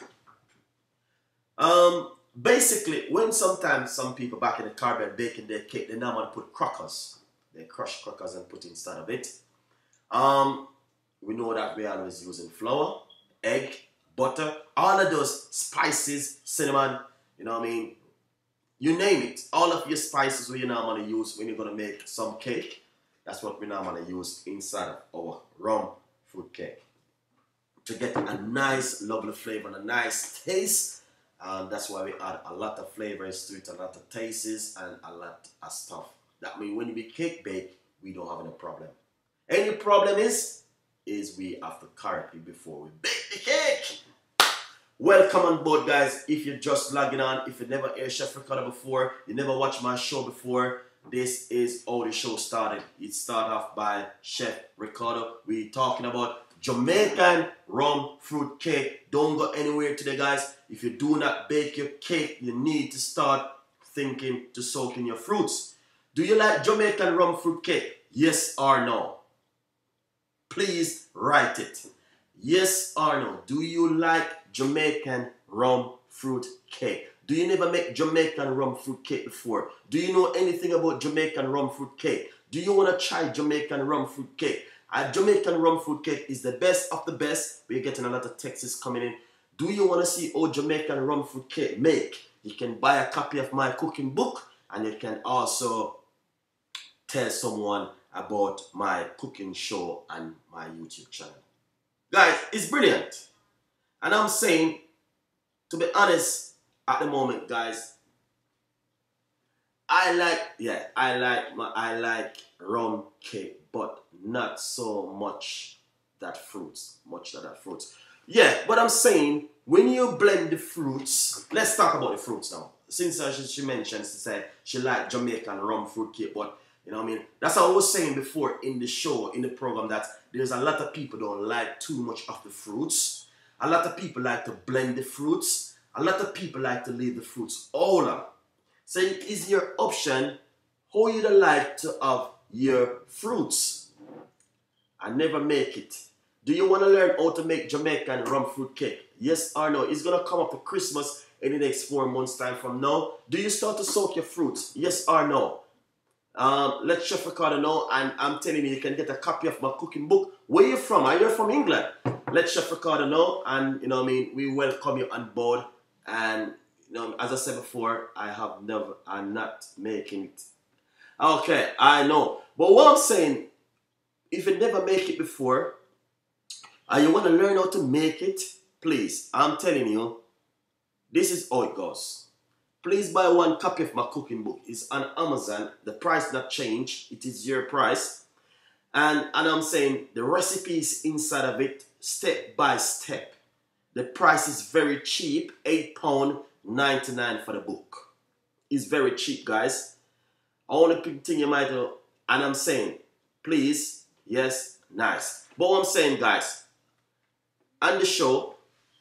Basically, when sometimes some people back in the Caribbean baking their cake, they now want to put crackers. They crush crackers and put inside of it. We know that we're always using flour, egg, butter, all of those spices, cinnamon, you know what I mean? You name it. All of your spices we normally use when you're going to make some cake. That's what we normally use inside of our rum fruit cake. To get a nice, lovely flavor and a nice taste. And that's why we add a lot of flavors to it, a lot of tastes, and a lot of stuff. That means when we cake bake, we don't have any problem. Any problem is we have to correct it before we bake the cake. Welcome on board, guys. If you're just logging on, if you never heard Chef Ricardo before, you never watched my show before, this is how the show started. It started off by Chef Ricardo. We're talking about Jamaican rum fruit cake. Don't go anywhere today, guys. If you do not bake your cake, you need to start thinking to soak in your fruits. Do you like Jamaican rum fruit cake? Yes or no? Please write it. Yes or no? Do you like Jamaican rum fruit cake? Do you never make Jamaican rum fruit cake before? Do you know anything about Jamaican rum fruit cake? Do you want to try Jamaican rum fruit cake? Jamaican rum fruit cake is the best of the best. We're getting a lot of texts coming in. Do you want to see how Jamaican rum fruit cake make? You can buy a copy of my cooking book, and you can also tell someone about my cooking show and my YouTube channel. Guys, it's brilliant. And I'm saying, to be honest, at the moment, guys, I like rum cake, but not so much that fruits. Yeah, but I'm saying when you blend the fruits, let's talk about the fruits now. Since she mentioned, she said she liked Jamaican rum fruit cake, but you know what I mean? That's what I was saying before in the show, in the program, that there's a lot of people don't like too much of the fruits. A lot of people like to blend the fruits. A lot of people like to leave the fruits all out. So it is your option how you like to have your fruits. I never make it. Do you want to learn how to make Jamaican rum fruit cake? Yes or no? It's going to come up to Christmas in the next 4 months time from now. Do you start to soak your fruits? Yes or no? Let Chef Ricardo know, and I'm telling you can get a copy of my cooking book. Where you from? Are you from England? Let Chef Ricardo know, and you know what I mean, we welcome you on board. And you know, as I said before, I'm not making it. Okay, I know. But what I'm saying, if you never make it before, and you want to learn how to make it, please, I'm telling you, this is how it goes. Please buy 1 copy of my cooking book. It's on Amazon. The price not change. It is your price. And I'm saying the recipe is inside of it, step by step. The price is very cheap, £8.99 for the book. It's very cheap, guys. Only thing you might know, and I'm saying, please, yes, nice. But what I'm saying, guys, on the show,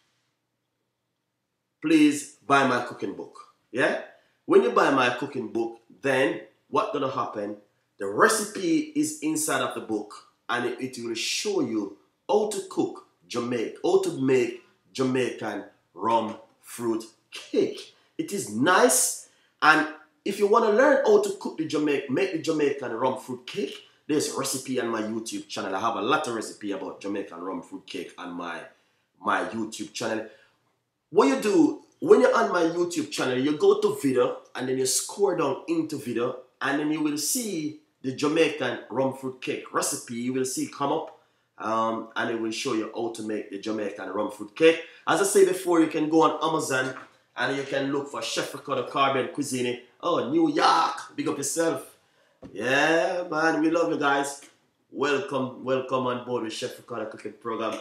please buy my cooking book. Yeah? When you buy my cooking book, then what's gonna happen? The recipe is inside of the book, and it will show you how to cook how to make Jamaican rum fruit cake. It is nice, and if you want to learn how to cook make the Jamaican rum fruit cake, there's a recipe on my YouTube channel. I have a lot of recipe about Jamaican rum fruit cake on my YouTube channel. What you do when you're on my YouTube channel, you go to video and then you scroll down into video, and then you will see the Jamaican rum fruit cake recipe. You will see come up, and it will show you how to make the Jamaican rum fruit cake. As I said before, you can go on Amazon and you can look for Chef Ricardo Caribbean Cuisine. Oh, New York, big up yourself. Yeah, man, we love you guys. Welcome on board with Chef Ricardo Cooking Program.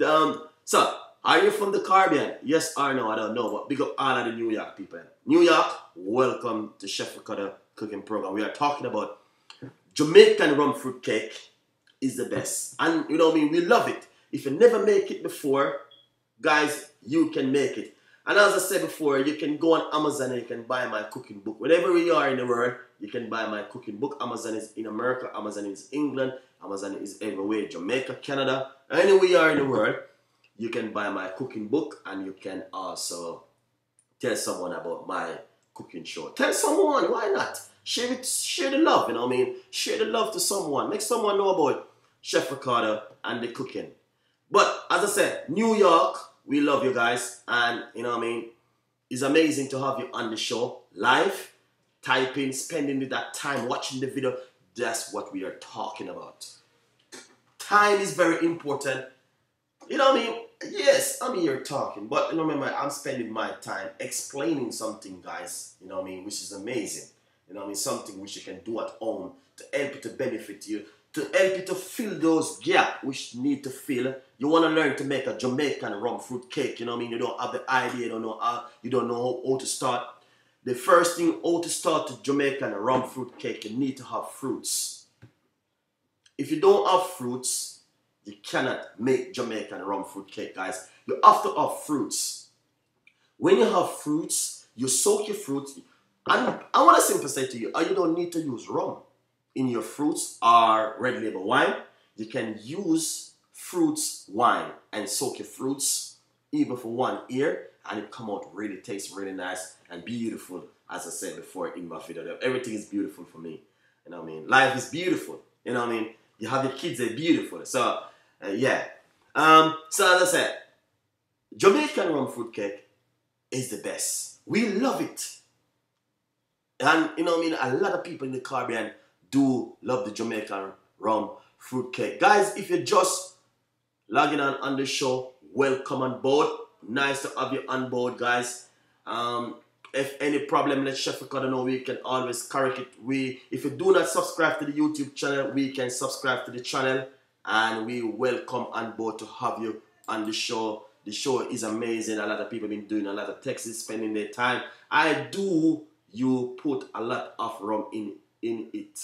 So, are you from the Caribbean? Yes or no? I don't know, but big up all of the New York people. New York, welcome to Chef Ricardo Cooking Program. We are talking about Jamaican rum fruit cake is the best. And you know what I mean? We love it. If you never make it before, guys, you can make it. And as I said before, you can go on Amazon and you can buy my cooking book. Wherever you are in the world, you can buy my cooking book. Amazon is in America, Amazon is England, Amazon is everywhere, Jamaica, Canada, anywhere you are in the world, you can buy my cooking book, and you can also tell someone about my cooking show. Tell someone, why not? Share the love, you know what I mean? Share the love to someone. Make someone know about Chef Ricardo and the cooking. But as I said, New York, we love you guys, and you know what I mean? It's amazing to have you on the show live, typing, spending that time watching the video. That's what we are talking about. Time is very important. You know what I mean? Yes, I'm here talking, but you know, remember, I'm spending my time explaining something, guys, you know what I mean, which is amazing. You know what I mean? Something which you can do at home to help you to benefit you, to help you to fill those gaps which need to fill. You want to learn to make a Jamaican rum fruit cake, you know what I mean? You don't have the idea, you don't know how to start. The first thing, how to start a Jamaican rum fruit cake, you need to have fruits. If you don't have fruits, you cannot make Jamaican rum fruit cake, guys. You have to have fruits. When you have fruits, you soak your fruits. And I want to simply say to you, you don't need to use rum in your fruits or red label wine. You can use fruits wine and soak your fruits even for 1 year, and it come out really, tastes really nice and beautiful. As I said before in my video, everything is beautiful for me. You know what I mean? Life is beautiful. You know what I mean? You have your kids, they're beautiful. So, yeah. So as I said, Jamaican rum fruit cake is the best. We love it. And you know what I mean? A lot of people in the Caribbean do love the Jamaican rum fruit cake. Guys, if you're just logging on the show, welcome on board. Nice to have you on board, guys. If any problem, let Chef Ricardo know. We can always correct it. If you do not subscribe to the YouTube channel, we can subscribe to the channel, and we welcome on board to have you on the show. The show is amazing. A lot of people have been doing a lot of texts, spending their time. You put a lot of rum in it.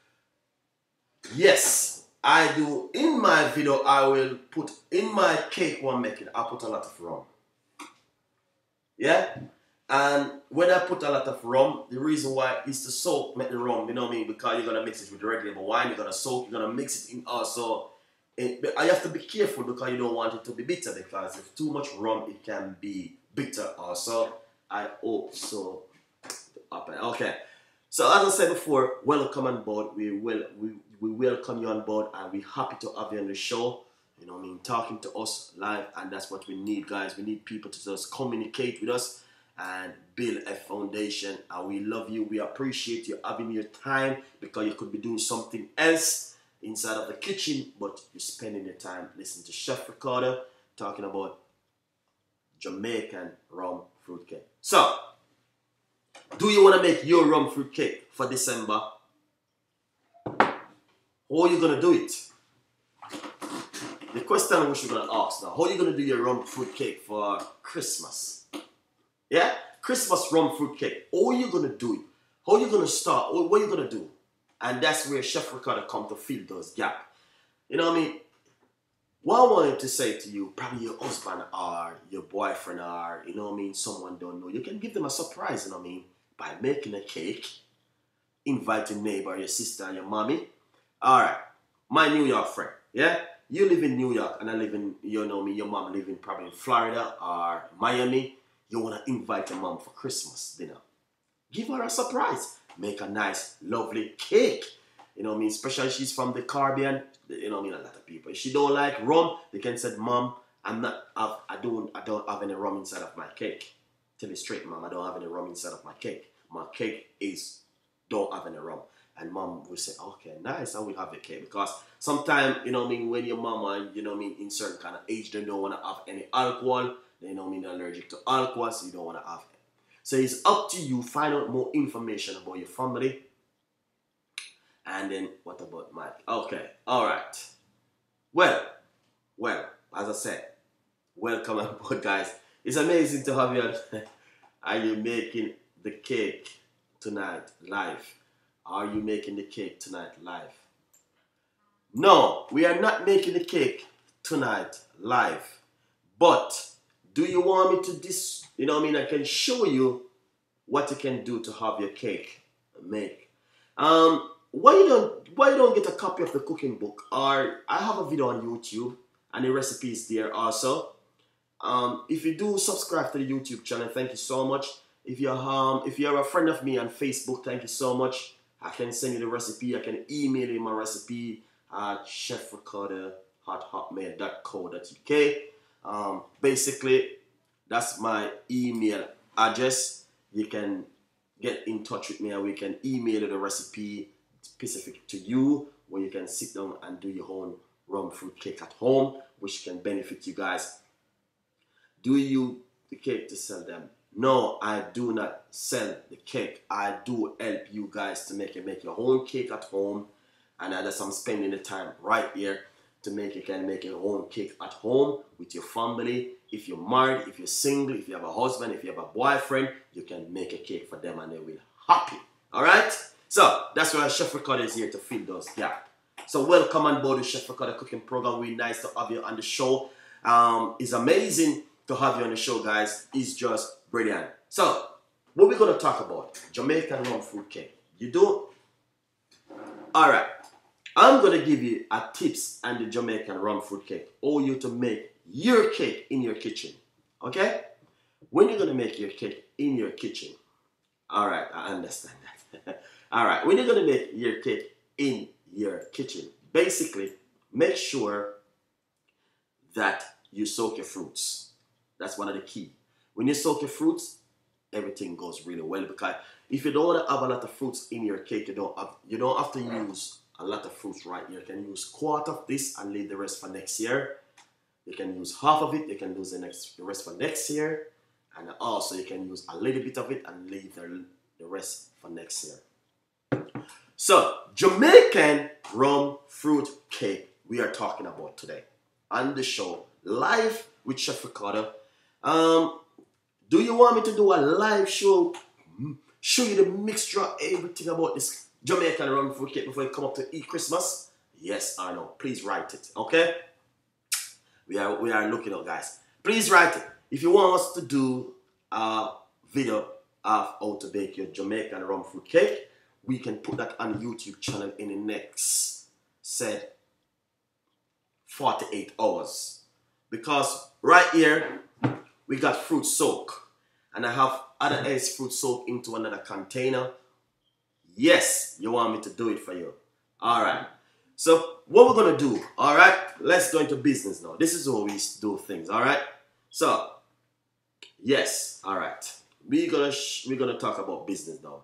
Yes, I do. In my video, I will put in my cake one making, I put a lot of rum. Yeah? And when I put a lot of rum, the reason why is to soak, make the rum, you know what I mean? Because you're going to mix it with regular wine, you're going to soak, you're going to mix it in also. I have to be careful because you don't want it to be bitter, because if too much rum, it can be bitter also. I hope so. Okay. So as I said before, welcome on board. We welcome you on board, and we're happy to have you on the show. You know what I mean? Talking to us live, and that's what we need, guys. We need people to just communicate with us and build a foundation. And we love you. We appreciate you having your time, because you could be doing something else inside of the kitchen, but you're spending your time listening to Chef Ricardo talking about Jamaican rum fruit cake. So, do you want to make your rum fruit cake for December? How are you going to do it? The question which you're going to ask now, how are you going to do your rum fruit cake for Christmas? Yeah? Christmas rum fruit cake. How are you going to do it? How are you going to start? What are you going to do? And that's where Chef Ricardo come to fill those gaps. You know what I mean? What I wanted to say to you, probably your husband or your boyfriend or, you know what I mean, someone don't know. You can give them a surprise, you know what I mean, by making a cake, inviting neighbor, your sister, your mommy. All right, my New York friend, yeah? You live in New York and I live in, you know me, your mom live in probably in Florida or Miami. You want to invite your mom for Christmas dinner. Give her a surprise. Make a nice, lovely cake. You know what I mean? Especially she's from the Caribbean. You know what I mean? A lot of people. If she don't like rum, they can say, Mom, I don't have any rum inside of my cake. Tell me straight, Mom, I don't have any rum inside of my cake. My cake don't have any rum. And Mom will say, okay, nice, I will have the cake. Because sometimes, you know what I mean, when your mama, you know what I mean, in certain kind of age, they don't want to have any alcohol. They know what I mean, they're allergic to alcohol, so you don't want to have it. So it's up to you. Find out more information about your family. And then, what about Mike? Okay, all right. Well, as I said, welcome on board, guys. It's amazing to have you on. Are you making the cake tonight live? Are you making the cake tonight live? No, we are not making the cake tonight live. But do you want me to you know what I mean? I can show you what you can do to have your cake make. Why you don't get a copy of the cooking book? Or I have a video on YouTube and the recipe is there also. If you do subscribe to the YouTube channel, thank you so much. If you're a friend of me on Facebook, thank you so much. I can send you the recipe. I can email you my recipe at chefricardo@hotmail.co.uk. Basically, that's my email address. You can get in touch with me and we can email you the recipe specific to you, where you can sit down and do your own rum fruit cake at home, which can benefit you guys. Do you the cake to sell them? No, I do not sell the cake. I do help you guys to make your own cake at home, and that's I'm spending the time right here to make your own cake at home with your family. If you're married, if you're single, if you have a husband, if you have a boyfriend, you can make a cake for them and they will be happy. All right? So that's why Chef Ricardo is here to fill those gaps. So welcome on board the Chef Ricardo cooking program. Really nice to have you on the show. It's amazing to have you on the show, guys. It's just brilliant. So what we're going to talk about, Jamaican rum fruit cake. You do? All right. I'm going to give you a tips on the Jamaican rum fruit cake. Or you to make your cake in your kitchen. Okay? When you're going to make your cake in your kitchen. All right, I understand that. All right, when you're going to make your cake in your kitchen, basically, make sure that you soak your fruits. That's one of the key. When you soak your fruits, everything goes really well, because if you don't want to have a lot of fruits in your cake, you don't have to use a lot of fruits right here. You can use quarter of this and leave the rest for next year. You can use half of it. You can use the rest for next year. And also you can use a little bit of it and leave the rest for next year. So, Jamaican rum fruit cake we are talking about today on the show, live with Chef Ricardo. Do you want me to do a live show, show you the mixture of everything about this Jamaican rum fruit cake before you come up to eat Christmas? Yes or no? Please write it, okay? We are looking up, guys. Please write it. If you want us to do a video of how to bake your Jamaican rum fruit cake, we can put that on the YouTube channel in the next, said, 48 hours. Because right here, we got fruit soak. And I have other ice fruit soak into another container. Yes, you want me to do it for you. Alright. So, what we're going to do, alright? Let's go into business now. This is how we do things, alright? So, yes, alright. We're gonna talk about business now.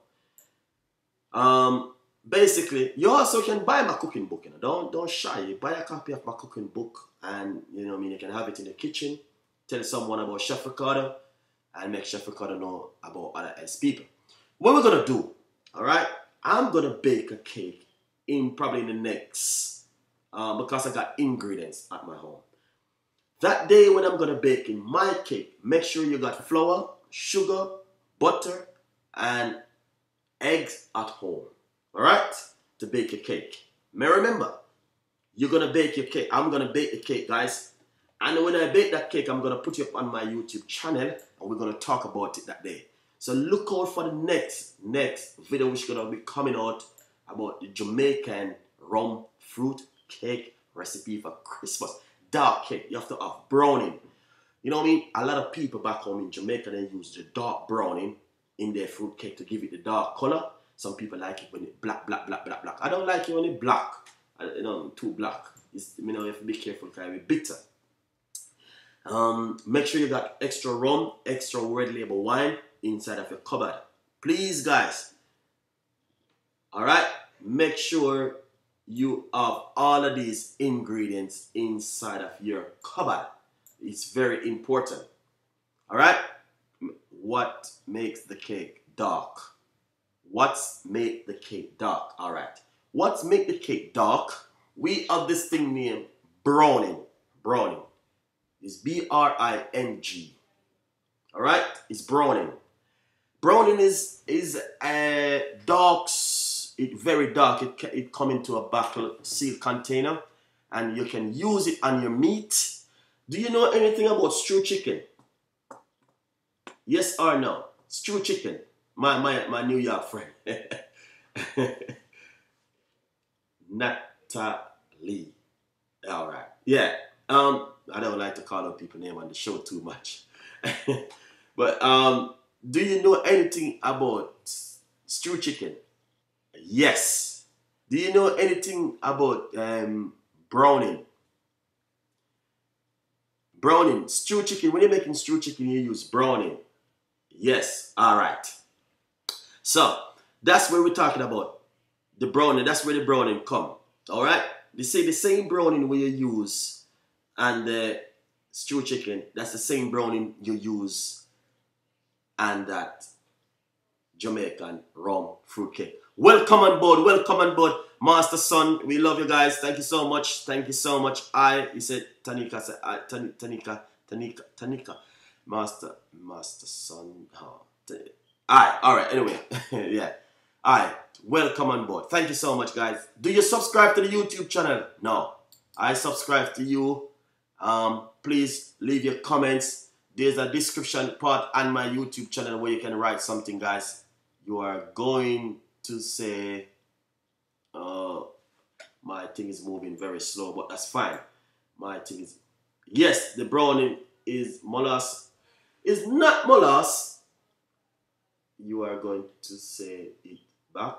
Basically, you also can buy my cooking book. You know, don't shy. You buy a copy of my cooking book, and you know what I mean. You can have it in the kitchen. Tell someone about Chef Ricardo, and make Chef Ricardo know about other ice people. What we're gonna do, all right? I'm gonna bake a cake in probably in the next, because I got ingredients at my home. That day when I'm gonna bake in my cake, make sure you got flour, sugar, butter, and eggs at home. Alright? To bake your cake. May remember, you're gonna bake your cake. I'm gonna bake the cake, guys. And when I bake that cake, I'm gonna put it up on my YouTube channel and we're gonna talk about it that day. So look out for the next video which is gonna be coming out about the Jamaican rum fruit cake recipe for Christmas. Dark cake. You have to have browning. You know what I mean? A lot of people back home in Jamaica, they use the dark browning in their fruit cake to give it the dark color. Some people like it when it's black. I don't like it when it's black. You know, too black. You know, you have to be careful because it's bitter. Make sure you got extra rum, extra red label wine inside of your cupboard. Please, guys. Alright? Make sure you have all of these ingredients inside of your cupboard. It's very important. Alright? What makes the cake dark? What's make the cake dark? Alright. What's make the cake dark? We have this thing named browning. Browning. It's B-R-I-N-G. Alright? It's browning. Browning is dark. It's very dark. It come into a bottle sealed container. And you can use it on your meat. Do you know anything about stewed chicken? Yes or no? Stewed chicken. My New York friend. Natalie. Alright. Yeah. I don't like to call out people's name on the show too much. But do you know anything about stewed chicken? Yes. Do you know anything about browning? Browning. Stewed chicken. When you're making stewed chicken, you use browning. Yes. Alright. So, that's where we're talking about the browning. That's where the browning come. Alright? They say the same browning we use and the stewed chicken, that's the same browning you use and that Jamaican rum fruit cake. Welcome on board, Master Son. We love you guys. Thank you so much. Thank you so much. He said, Tanika, Tanika. Master Son. Oh, alright, anyway. Yeah. Alright, welcome on board. Thank you so much, guys. Do you subscribe to the YouTube channel? No. I subscribe to you. Please leave your comments. There's a description part on my YouTube channel where you can write something, guys. You are going to say, my thing is moving very slow, but that's fine. My thing is, yes, the browning is molasses. It's not molasses. You are going to say it back.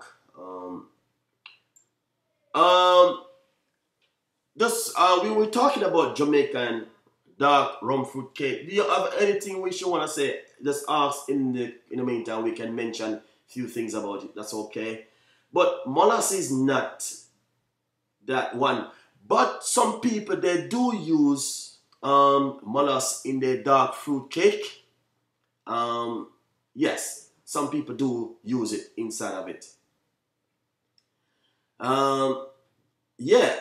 We were talking about Jamaican dark rum fruit cake. Do you have anything which you want to say? Just ask in the meantime. We can mention a few things about it. That's okay. But molasses is not that one. But some people, they do use molasses in their dark fruit cake. Yes, some people do use it inside of it. Yeah,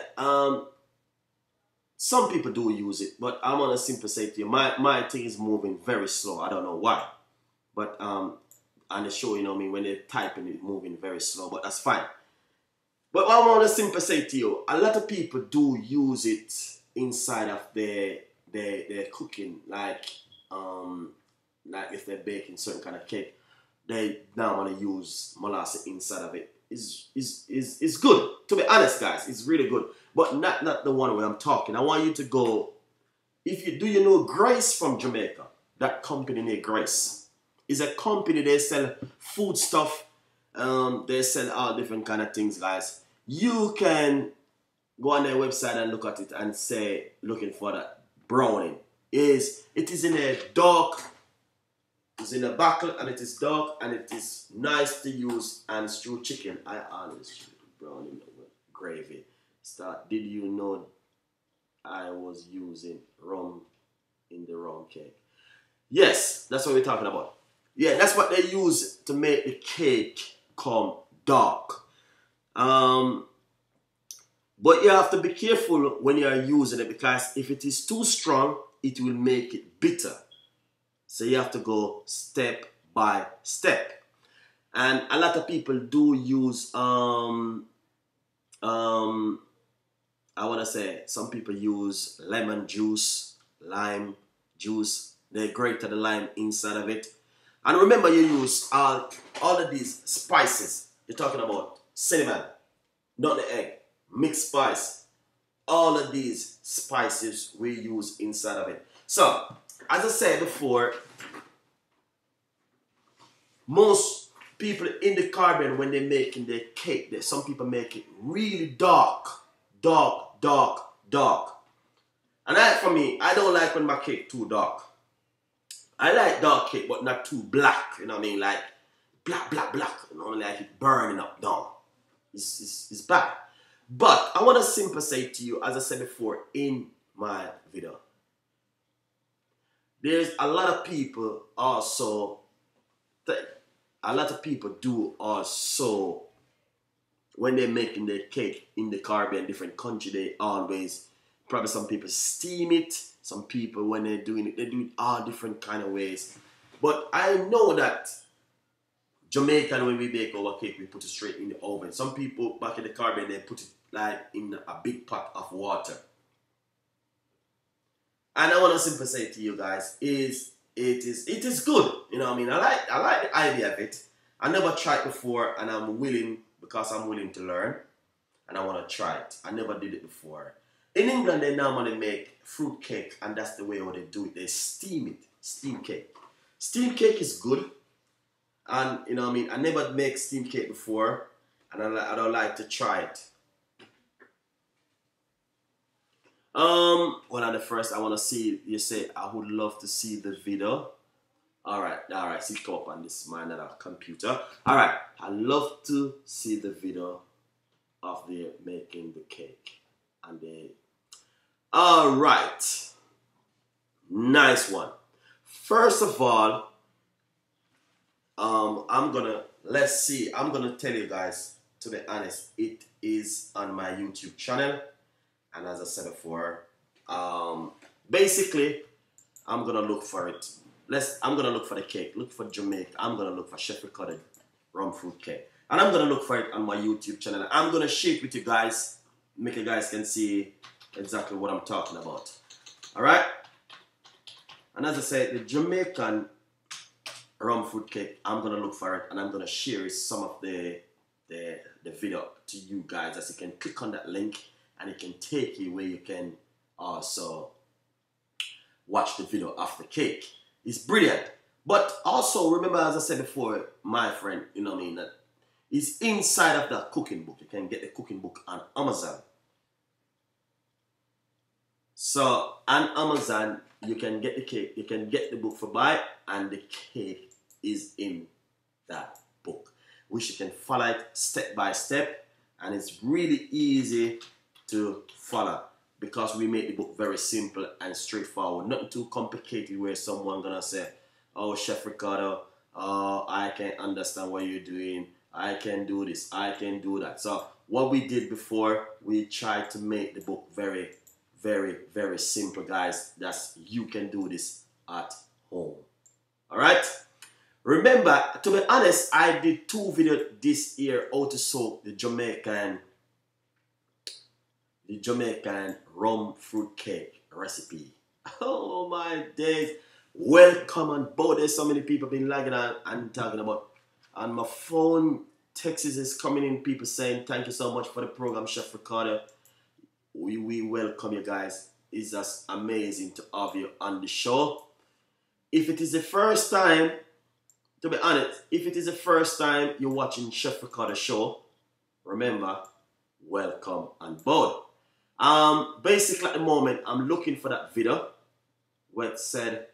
some people do use it, but I'm gonna simply say to you, my thing is moving very slow. I don't know why, but on the show, you know what I mean, when they're typing it, moving very slow, but that's fine. But I want to simply say to you, a lot of people do use it inside of their cooking, like if they're baking certain kind of cake, they now want to use molasses inside of it. Is good. To be honest, guys, it's really good. But not the one where I'm talking. I want you to go. If you do, you know Grace from Jamaica? That company named Grace is a company. They sell food stuff. They sell all different kind of things, guys. You can go on their website and look at it and say looking for that browning. It is in a dark. It's in a buckle and it is dark and it is nice to use and stew chicken. I always stew browning with gravy. Did you know I was using rum in the rum cake? Yes, that's what we're talking about. Yeah, that's what they use to make the cake come dark. But you have to be careful when you are using it, because if it is too strong, it will make it bitter. So you have to go step by step. And a lot of people do use, I want to say, some people use lemon juice, lime juice. They grate the lime inside of it. And remember, you use all of these spices. You're talking about cinnamon, nutmeg, mixed spice. All of these spices we use inside of it. So, as I said before, most people in the Caribbean, when they're making their cake, some people make it really dark. And for me, I don't like when my cake too dark. I like dark cake, but not too black. You know what I mean? Like black. You know, like it burning up down. It's bad. But I want to simply say to you, as I said before in my video, there's a lot of people also, do also, when they're making their cake in the Caribbean, different country, they always, probably some people steam it, some people when they're doing it, they do it all different kind of ways. But I know that Jamaican, when we bake our cake, we put it straight in the oven. Some people back in the Caribbean, they put it like in a big pot of water. And I want to simply say to you guys, it is good. You know what I mean? I like the idea of it. I never tried before, and I'm willing, because I'm willing to learn, and I want to try it. I never did it before. In England, they normally make fruit cake, and that's the way how they do it. They steam it, steam cake. Steam cake is good, and you know what I mean. I never make steam cake before, and I don't like to try it. Well, at the first, I want to see, you say, I would love to see the video. Alright, see, come up on this, my another computer. Alright, I love to see the video of the making the cake. And they, alright, nice one. First of all, I'm gonna tell you guys, to be honest, it is on my YouTube channel. And as I said before, basically, I'm gonna look for it. I'm gonna look for the cake. Look for Jamaica. I'm gonna look for chef recorded rum fruit cake, and I'm gonna look for it on my YouTube channel. I'm gonna share it with you guys, make you guys can see exactly what I'm talking about. All right. And as I said, the Jamaican rum fruit cake, I'm gonna look for it, and I'm gonna share some of the video to you guys, as you can click on that link. And it can take you where you can also watch the video of the cake. It's brilliant. But also remember, as I said before, my friend, you know what I mean, that it's inside of the cooking book. You can get the cooking book on Amazon. So on Amazon, you can get the cake, you can get the book for buy, and the cake is in that book, which you can follow it step by step, and it's really easy to follow, because we make the book very simple and straightforward, nothing too complicated where someone gonna say, oh, Chef Ricardo, oh, I can understand what you're doing. I can do this. I can do that. So what we did before, we tried to make the book very, very, very simple, guys. That's you can do this at home. All right. Remember, to be honest, I did 2 videos this year how to soak the Jamaican rum fruit cake recipe. Oh my days. Welcome on board. There's so many people been lagging on and talking about. On my phone, texts is coming in, people saying thank you so much for the program, Chef Ricardo. We welcome you guys. It's just amazing to have you on the show. If it is the first time, to be honest, if it is the first time you're watching Chef Ricardo show, remember, welcome on board. Basically at the moment, I'm looking for that video where it said,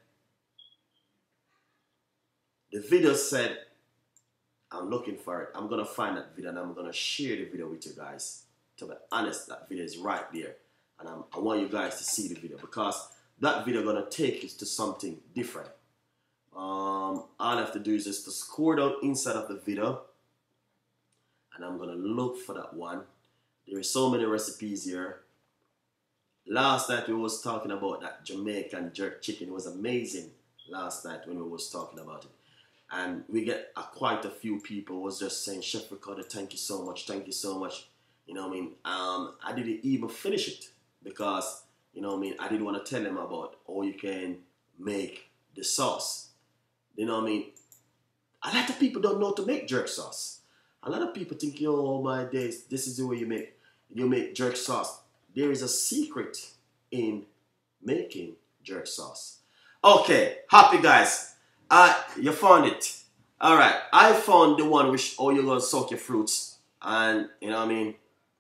the video said, I'm looking for it. I'm going to find that video and I'm going to share the video with you guys. To be honest, that video is right there. And I want you guys to see the video because that video is going to take you to something different. All I have to do is just to scroll down inside of the video. And I'm going to look for that one. There are so many recipes here. Last night we was talking about that Jamaican jerk chicken. It was amazing last night when we was talking about it. And we get quite a few people was just saying, Chef Ricardo, thank you so much, thank you so much. You know what I mean? I didn't even finish it because, you know what I mean, I didn't want to tell them about how you can make the sauce. You know what I mean? A lot of people don't know how to make jerk sauce. A lot of people think, oh my days, this is the way you make jerk sauce. There is a secret in making jerk sauce. Okay, happy guys. You found it. Alright, I found the one which how you're gonna soak your fruits. And you know what I mean?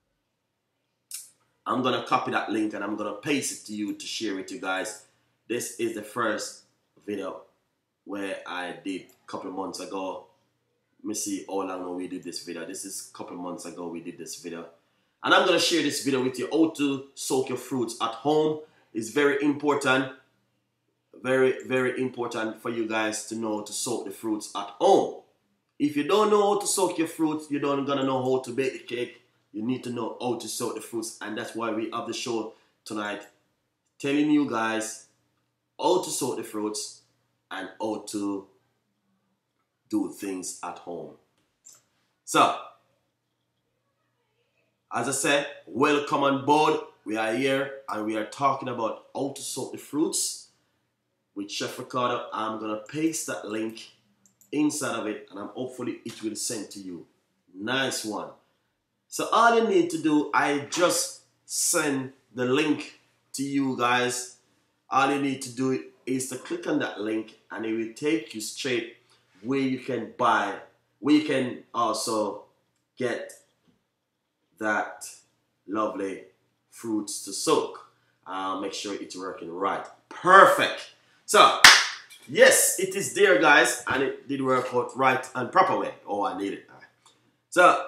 I'm gonna copy that link and I'm gonna paste it to you to share with you guys. This is the first video where I did a couple of months ago. Let me see how long we did this video. This is a couple of months ago we did this video. And I'm gonna share this video with you. How to soak your fruits at home is very important. Very, very important for you guys to know to soak the fruits at home. If you don't know how to soak your fruits, you don't gonna know how to bake the cake. You need to know how to soak the fruits, and that's why we have the show tonight, telling you guys how to soak the fruits and how to do things at home. So, as I said, welcome on board. We are here and we are talking about how to soak the fruits with Chef Ricardo. I'm gonna paste that link inside of it and hopefully it will send to you. Nice one. So all you need to do, I just send the link to you guys. All you need to do is to click on that link and it will take you straight where you can buy, where you can also get that lovely fruits to soak. Make sure it's working right. Perfect. So, yes, it is there, guys, and it did work out right and proper way. Oh, I need it. So,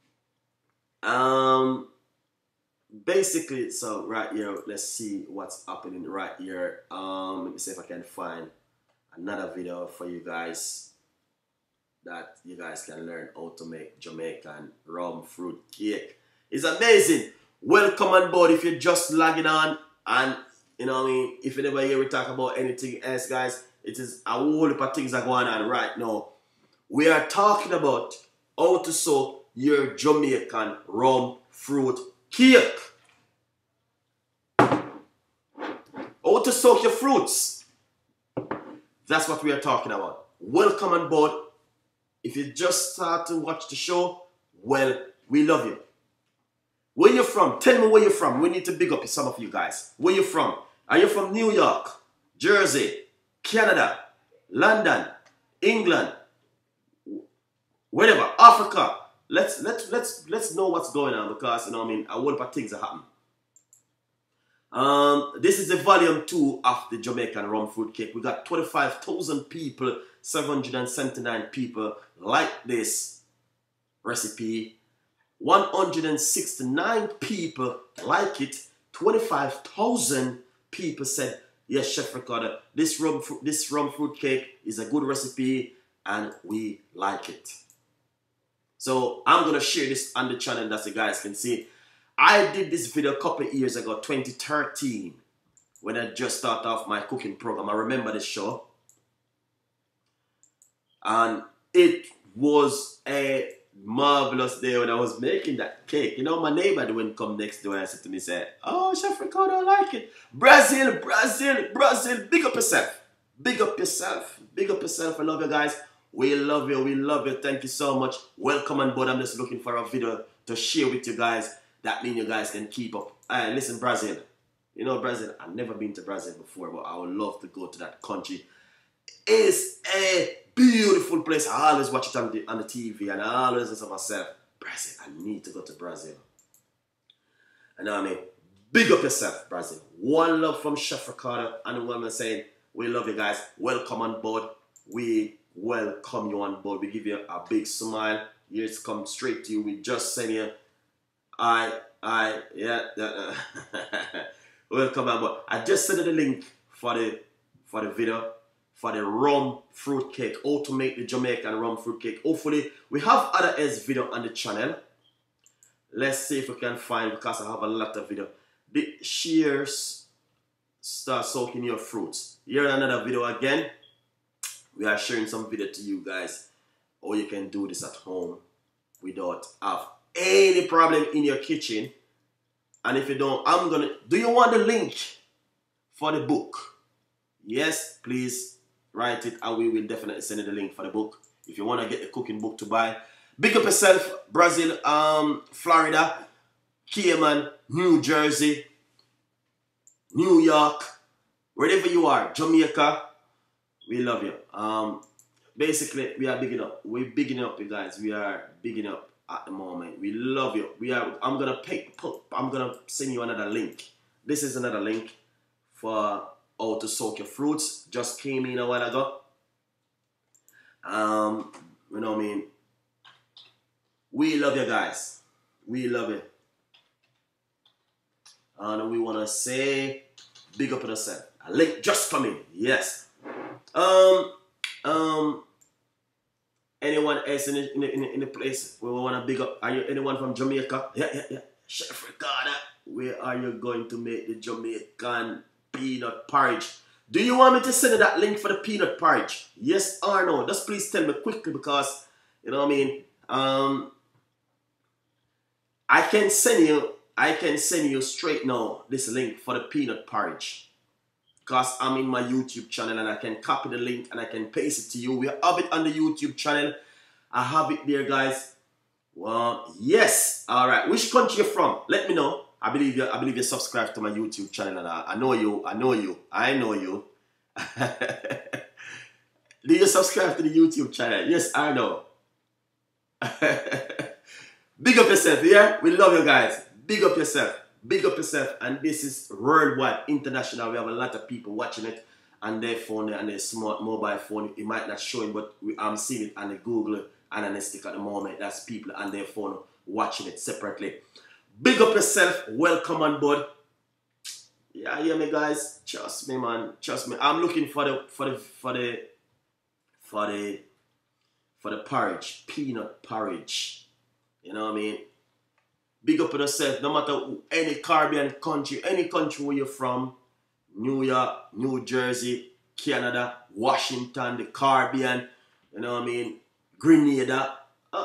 basically, so right here, let's see what's happening right here. Let me see if I can find another video for you guys that you guys can learn how to make Jamaican rum fruit cake. It's amazing. Welcome on board if you're just logging on and you know what I mean? If you never hear me talk about anything else, guys, it is a whole heap of things that are going on right now. We are talking about how to soak your Jamaican rum fruit cake. How to soak your fruits. That's what we are talking about. Welcome on board. If you just start to watch the show, well, we love you. Where you from? Tell me where you're from. We need to big up some of you guys. Where you from? Are you from New York, Jersey, Canada, London, England, wherever, Africa? Let's know what's going on because you know what I mean. A whole lot of things are happening. This is the volume 2 of the Jamaican rum fruit cake. We got 25,000 people, 779 people like this recipe. 169 people like it. 25,000 people said Yes, Chef Ricardo, this rum fruit cake is a good recipe and we like it. So I'm going to share this on the channel that you guys can see. I did this video a couple of years ago, 2013, when I just started off my cooking program. I remember this show. And it was a marvelous day when I was making that cake. You know, my neighbor wouldn't come next door and said to me, say, oh, Chef Ricardo, I like it. Brazil, Brazil, Brazil. Big up yourself. Big up yourself. Big up yourself. I love you guys. We love you. We love you. Thank you so much. Welcome on board. I'm just looking for a video to share with you guys. That means you guys can keep up. Listen, Brazil. You know, Brazil, I've never been to Brazil before, but I would love to go to that country. It's a beautiful place. I always watch it on the TV, and I always say to myself, Brazil, I need to go to Brazil. And I mean, big up yourself, Brazil. One love from Chef Ricardo and the woman saying, we love you guys. Welcome on board. We welcome you on board. We give you a big smile. Here's come straight to you. We just send you, welcome on board. I just sent you the link for the video. For the rum fruit cake, how to make the Jamaican rum fruit cake. Hopefully, we have other video on the channel. Let's see if we can find, because I have a lot of video. The shears start soaking your fruits. Here another video again. We are sharing some video to you guys, or you can do this at home without have any problem in your kitchen. And if you don't, do you want the link for the book? Yes, please. Write it and we will definitely send you the link for the book. If you want to get the cooking book to buy. Big up yourself, Brazil, Florida, Cayman, New Jersey, New York, wherever you are, Jamaica, we love you. Basically, we are bigging up. We're bigging up, you guys. We are bigging up at the moment. We love you. I'm gonna send you another link. This is another link for how to soak your fruits. Just came in a while ago. You know what I mean? We love you guys. We love you. And we want to say big up on yourself. A link just coming. Yes. Anyone else in the place we want to big up? Are you anyone from Jamaica? Yeah. Chef Ricardo, where are you going to make the Jamaican peanut porridge? Do you want me to send you that link for the peanut porridge? Yes or no? Just please tell me quickly, because you know what I mean. I can send you straight now this link for the peanut porridge, because I'm in my YouTube channel and I can copy the link and I can paste it to you. We have it on the YouTube channel. I have it there, guys. Well, yes. All right. Which country you're from? Let me know. I believe you subscribe to my YouTube channel, and I know you. Do you subscribe to the YouTube channel? Yes, I know. Big up yourself, yeah? We love you guys. Big up yourself. Big up yourself. And this is worldwide, international. We have a lot of people watching it on their phone and their smart mobile phone. It might not show it, but I'm seeing it on the Google Analytics at the moment. That's people on their phone watching it separately. Big up yourself. Welcome on board. Yeah, hear me, guys. Trust me, man. Trust me. I'm looking for the porridge, peanut porridge. You know what I mean? Big up on yourself. No matter any Caribbean country, any country where you're from, New York, New Jersey, Canada, Washington, the Caribbean. You know what I mean? Grenada.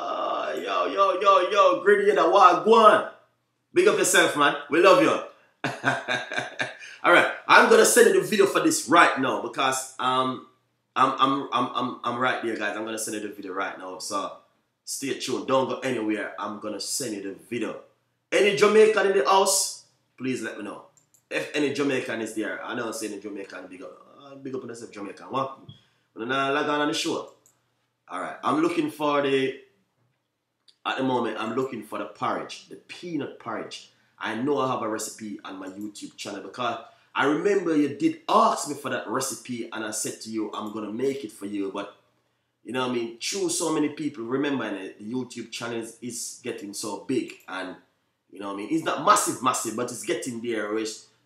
Yo, Grenada, wagwan. Big up yourself, man. We love you. Alright, I'm gonna send you the video for this right now, because I'm right there, guys. I'm gonna send you the video right now. So stay tuned. Don't go anywhere. I'm gonna send you the video. Any Jamaican in the house, please let me know. If any Jamaican is there, I know I'm saying Jamaican, big up on yourself, Jamaican. What? When I log on the show. Alright, I'm looking for at the moment, I'm looking for the porridge, the peanut porridge. I know I have a recipe on my YouTube channel, because I remember you did ask me for that recipe and I said to you, I'm going to make it for you. But, you know what I mean, through so many people, remember the YouTube channel is getting so big, and, you know what I mean, it's not massive, but it's getting there.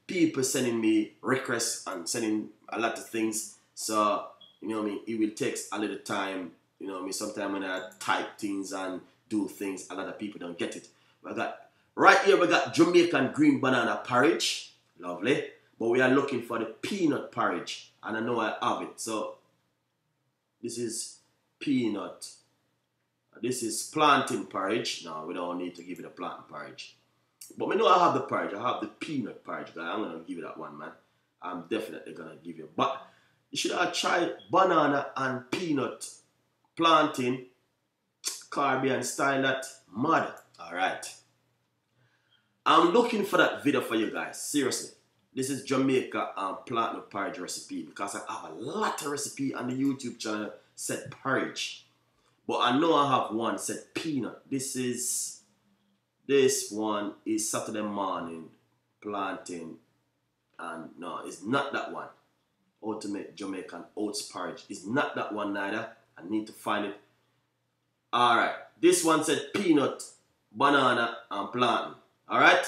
people sending me requests and sending a lot of things. So, you know what I mean, it will take a little time. You know what I mean, sometimes when I type things and do things, a lot of people don't get it. Right here we got Jamaican green banana porridge. Lovely. But we are looking for the peanut porridge. And I know I have it. So, this is peanut. This is plantain porridge. No, we don't need to give it a plantain porridge. But I know I have the porridge. I have the peanut porridge, guys. I'm going to give you that one, man. I'm definitely going to give you. But you should have tried banana and peanut plantain Caribbean style that mud. Alright. I'm looking for that video for you guys. Seriously. This is Jamaica plantain porridge recipe. Because I have a lot of recipe on the YouTube channel said porridge. But I know I have one said peanut. This one is Saturday morning plantain. And no, it's not that one. Ultimate Jamaican oats porridge. It's not that one neither. I need to find it. Alright. This one said peanut, banana, and plantain. Alright?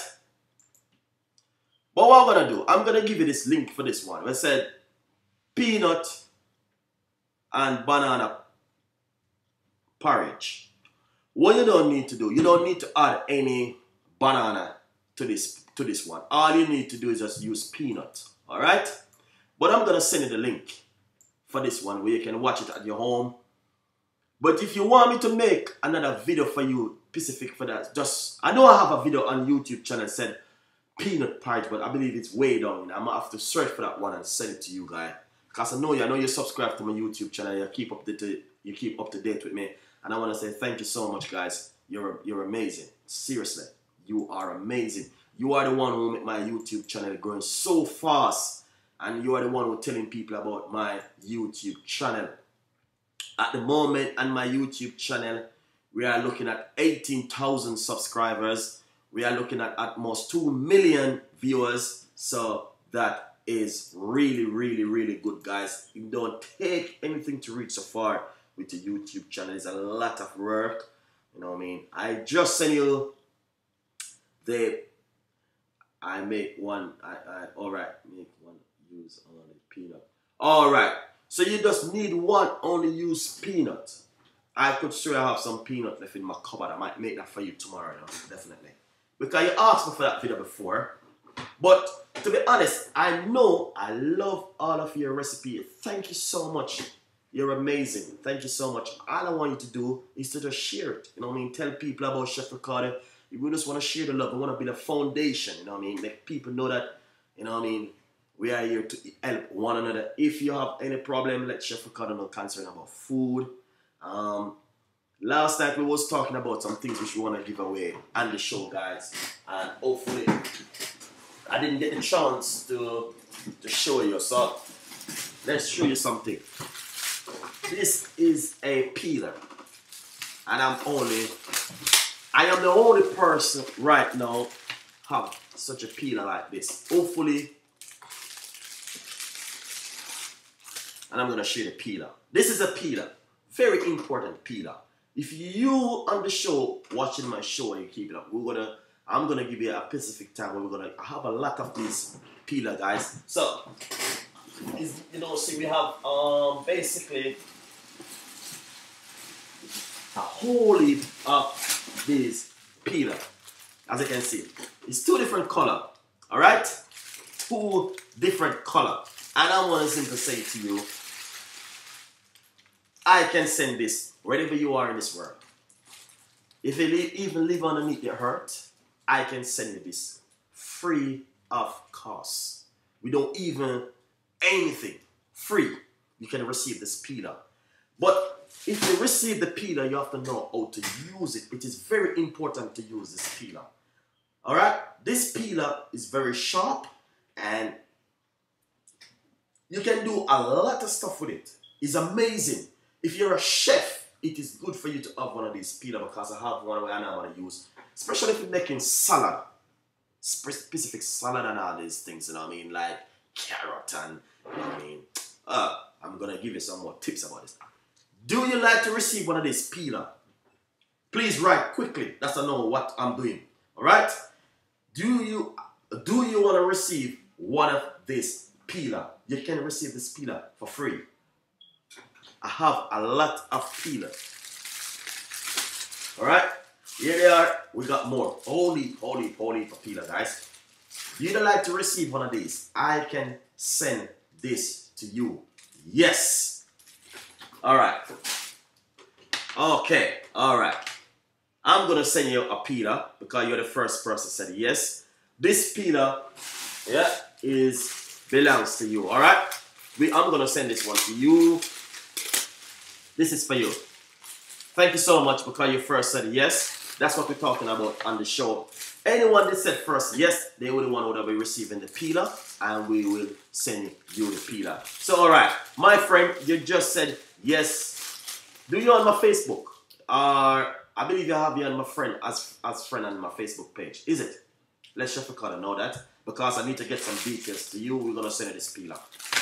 But what I'm going to do, I'm going to give you this link for this one. It said peanut and banana porridge. What you don't need to do, you don't need to add any banana to this one. All you need to do is just use peanut. Alright? But I'm going to send you the link for this one where you can watch it at your home. But if you want me to make another video for you, specific for that, just, I know I have a video on YouTube channel said peanut porridge, but I believe it's way down. I'm going to have to search for that one and send it to you guys. Because I know you subscribe to my YouTube channel, you keep up to date with me. And I want to say thank you so much, guys. You're amazing. Seriously, you are amazing. You are the one who make my YouTube channel growing so fast. And you are the one who telling people about my YouTube channel. At the moment on my YouTube channel, we are looking at 18,000 subscribers. We are looking at almost 2 million viewers. So that is really, really, really good, guys. It don't take anything to reach so far with the YouTube channel. It's a lot of work. You know what I mean? I just send you I make one. Alright, make one. Use only peanut. Alright, so you just need one, only use peanut. I could sure have some peanut left in my cupboard. I might make that for you tomorrow, definitely. Because you asked me for that video before. But to be honest, I know I love all of your recipes. Thank you so much. You're amazing. Thank you so much. All I want you to do is to just share it. You know what I mean? Tell people about Chef Ricardo. We just want to share the love. We want to build a foundation. You know what I mean? Make people know that, you know what I mean, we are here to help one another. If you have any problem, let Chef Ricardo know concern about food. Last night we was talking about some things which we want to give away on the show, guys. And hopefully I didn't get the chance to show you. So let's show you something. This is a peeler. And I am the only person right now have such a peeler like this. Hopefully, and I'm going to show you the peeler. This is a peeler. Very important peeler. If you on the show, watching my show and you keep it up, I'm going to give you a specific time where we're going to have a lot of these peeler, guys. So, you know, see we have basically a whole heap of these peeler. As you can see, it's two different color. All right, two different color. And I want to simply say to you, I can send this wherever you are in this world. If you even live underneath your earth, I can send you this free of cost. We don't even anything free. You can receive this peeler. But if you receive the peeler, you have to know how to use it. It is very important to use this peeler. Alright? This peeler is very sharp and you can do a lot of stuff with it. It's amazing. If you're a chef, it is good for you to have one of these peelers because I have one where I know how to use. Especially if you're making salad. Specific salad and all these things, you know what I mean? Like carrot and, you know what I mean? I'm going to give you some more tips about this. Do you like to receive one of these peeler? Please write quickly. That's to know what I'm doing. Alright? Do you want to receive one of this peeler. You can receive this peeler for free. I have a lot of peeler. Alright, here they are. We got more. Holy for peeler, guys. You'd like to receive one of these? I can send this to you. Yes. Alright. Okay, alright. I'm gonna send you a peeler because you're the first person said yes. This peeler, yeah, belongs to you. Alright? I'm gonna send this one to you. This is for you. Thank you so much because you first said yes. That's what we're talking about on the show. Anyone that said first yes, they will the one who will be receiving the peeler, and we will send you the peeler. So, all right, my friend, you just said yes. Do you on my Facebook? I believe you have me on my friend as friend on my Facebook page. Is it? Let's just record and know that because I need to get some details to you. We're gonna send you this peeler.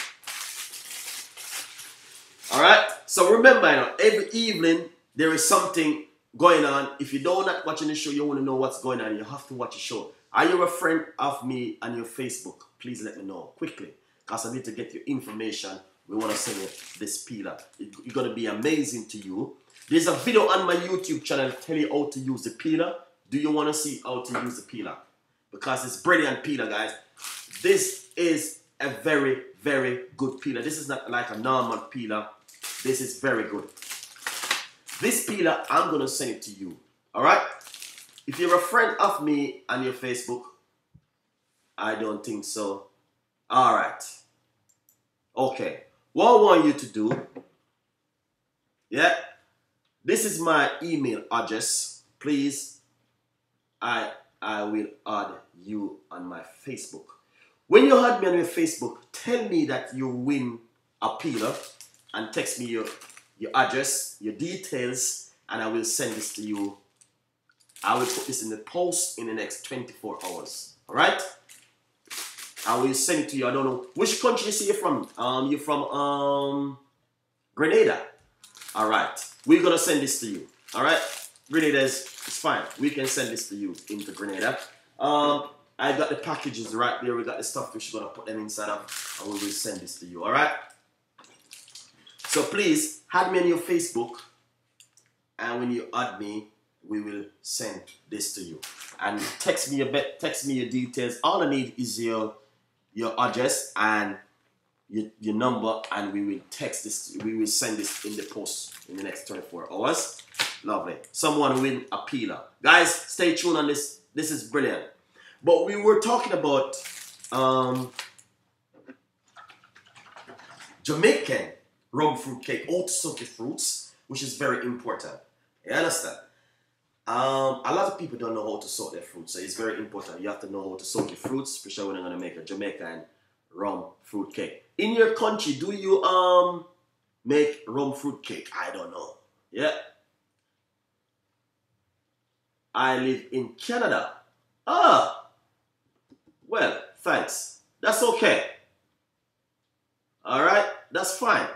All right. So remember, you know, every evening there is something going on. If you don't not watching the show, you want to know what's going on, you have to watch the show. Are you a friend of me on your Facebook? Please let me know quickly because I need to get your information. We want to send you this peeler. It's going to be amazing to you. There's a video on my YouTube channel telling you how to use the peeler. Do you want to see how to use the peeler? Because it's brilliant peeler, guys. This is a very, very good peeler. This is not like a normal peeler. This is very good. This peeler, I'm going to send it to you. Alright? If you're a friend of me on your Facebook, I don't think so. Alright. Okay. What I want you to do, yeah, this is my email address. Please, I will add you on my Facebook. When you add me on your Facebook, tell me that you win a peeler and text me your address, your details, and I will send this to you. I will put this in the post in the next 24 hours. Alright? I will send it to you. I don't know which country you say you're from. You're from Grenada. Alright. We're gonna send this to you. Alright? Grenada is fine. We can send this to you into Grenada. I got the packages right there. We got the stuff which we're gonna put them inside of, and we will send this to you. Alright? So please add me on your Facebook, and when you add me, we will send this to you. And text me your details. All I need is your address and your number, and we will text this. We will send this in the post in the next 24 hours. Lovely. Someone win a peeler. Guys, stay tuned on this. This is brilliant. But we were talking about Jamaican rum fruit cake, oat soaked fruits, which is very important. You understand? A lot of people don't know how to soak their fruits, so it's very important. You have to know how to soak your fruits, especially when you're gonna make a Jamaican rum fruit cake. In your country, do you make rum fruit cake? I don't know. Yeah. I live in Canada. Ah. Well, thanks. That's okay. Alright, that's fine.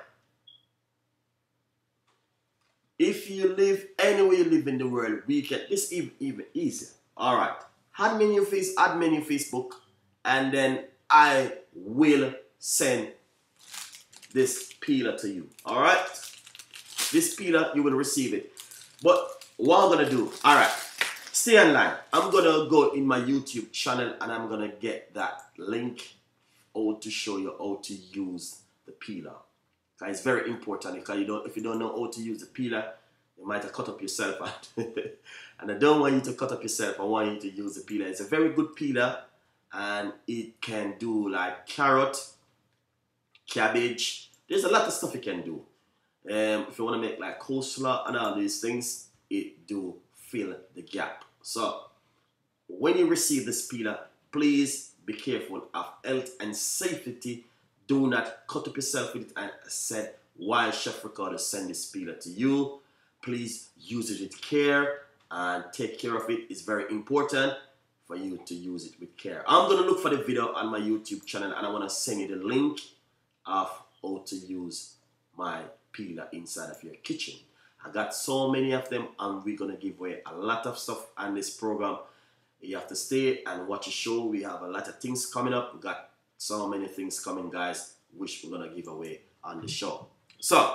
If you live anywhere you live in the world, we get this even easier. Alright. Add me on your Facebook, and then I will send this peeler to you. Alright? This peeler, you will receive it. But what I'm gonna do, alright, stay online. I'm gonna go in my YouTube channel and I'm gonna get that link out to show you how to use the peeler. It's very important because if you don't know how to use the peeler, you might have cut up yourself. And I don't want you to cut up yourself. I want you to use the peeler. It's a very good peeler, and it can do like carrot, cabbage. There's a lot of stuff it can do. If you want to make like coleslaw and all these things, it do fill the gap. So when you receive this peeler, please be careful of health and safety. Do not cut up yourself with it. And I said, while Chef Ricardo send this peeler to you, please use it with care and take care of it. It's very important for you to use it with care. I'm going to look for the video on my YouTube channel, and I want to send you the link of how to use my peeler inside of your kitchen. I got so many of them, and we're going to give away a lot of stuff on this program. You have to stay and watch the show. We have a lot of things coming up. We got So many things coming, guys, which we're gonna give away on the show. So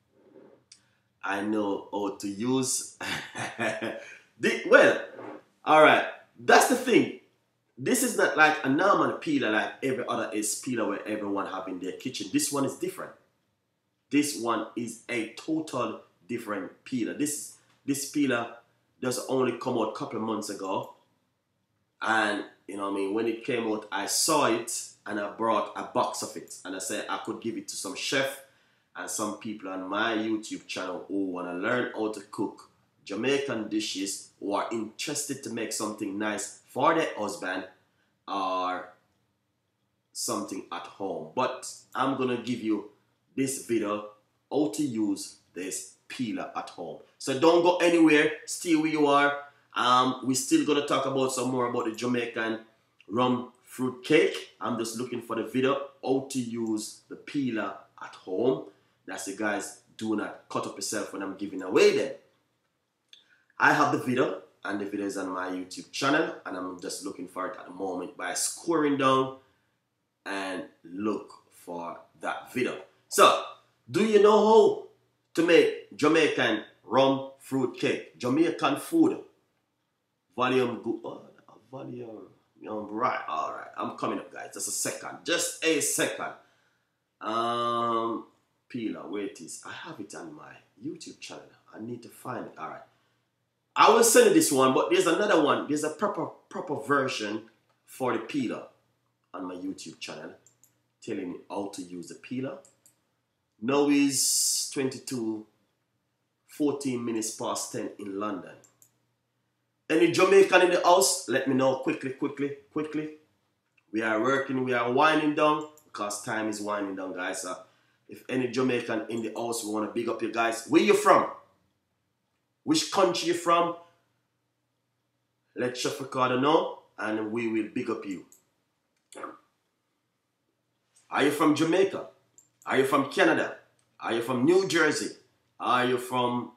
I know how to use well, all right, that's the thing. This is not like a normal peeler like every other is peeler where everyone have in their kitchen. This one is different. This one is a total different peeler. This peeler just only come out a couple of months ago, and you know what I mean, when it came out I saw it and I brought a box of it and I said I could give it to some chef and some people on my YouTube channel who want to learn how to cook Jamaican dishes, who are interested to make something nice for their husband or something at home. But I'm gonna give you this video how to use this peeler at home. So don't go anywhere, stay where you are. We're still gonna talk about some more about the Jamaican rum fruit cake. I'm just looking for the video how to use the peeler at home. That's the guys, do not cut up yourself when I'm giving away them. I have the video, and the video is on my YouTube channel, and I'm just looking for it at the moment by scrolling down and look for that video. So, do you know how to make Jamaican rum fruit cake? Jamaican food. Volume good. Oh, volume. Right. All right. I'm coming up, guys. Just a second. Just a second. Peeler, where it is. I have it on my YouTube channel. I need to find it. All right. I will send you this one, but there's another one. There's a proper version for the peeler on my YouTube channel, telling me how to use the peeler. Now is 14 minutes past 10 in London. Any Jamaican in the house? Let me know quickly. We are working, we are winding down because time is winding down, guys. If any Jamaican in the house, we want to big up you guys. Where you from? Which country you from? Let Chef Ricardo know and we will big up you. Are you from Jamaica? Are you from Canada? Are you from New Jersey? Are you from...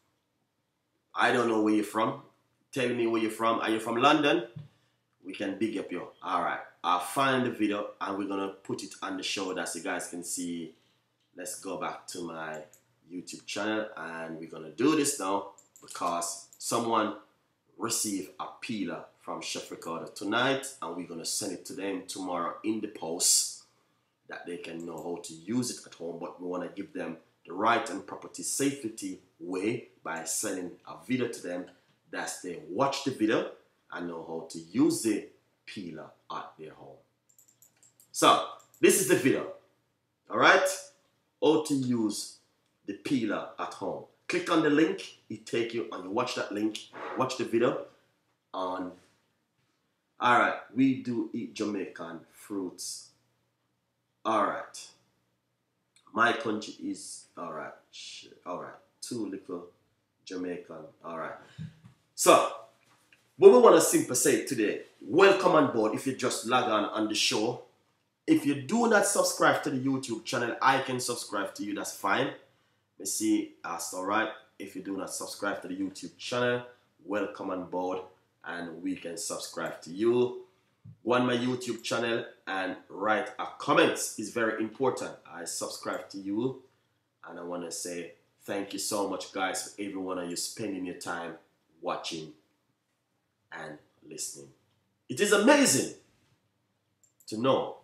I don't know where you're from. Tell me where you're from. Are you from London? We can big up you. Alright. I'll find the video and we're going to put it on the show that you guys can see. Let's go back to my YouTube channel and we're going to do this now because someone received a peeler from Chef Ricardo tonight and we're going to send it to them tomorrow in the post that they can know how to use it at home, but we want to give them the right and property safety way by sending a video to them that they watch the video and know how to use the peeler at their home. So this is the video, all right? How to use the peeler at home. Click on the link, it take you and you watch that link, watch the video on. All right, we do eat Jamaican fruits. All right, my country is all right. Too little Jamaican. All right. So what we want to simply say today, welcome on board. If you just log on the show, if you do not subscribe to the YouTube channel, I can subscribe to you. That's fine. Let's see, that's all right. If you do not subscribe to the YouTube channel, welcome on board, and we can subscribe to you. Go on my YouTube channel and write a comment. It's very important. I subscribe to you, and I want to say thank you so much, guys, for every one of you spending your time watching and listening. It is amazing to know.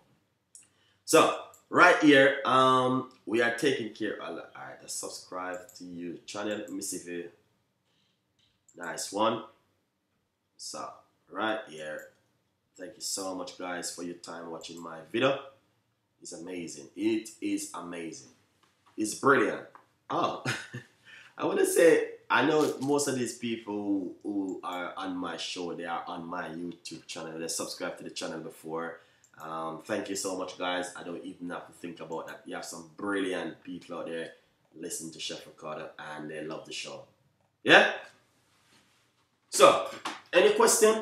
So right here, we are taking care of. All right, let's subscribe to your channel. Let me see if you. Nice one. So right here, thank you so much, guys, for your time watching my video. It's amazing. It is amazing. It's brilliant. Oh, I want to say, I know most of these people who are on my show, they are on my YouTube channel. They subscribed to the channel before. Thank you so much, guys. I don't even have to think about that. You have some brilliant people out there listening to Chef Ricardo and they love the show. Yeah? So, any question?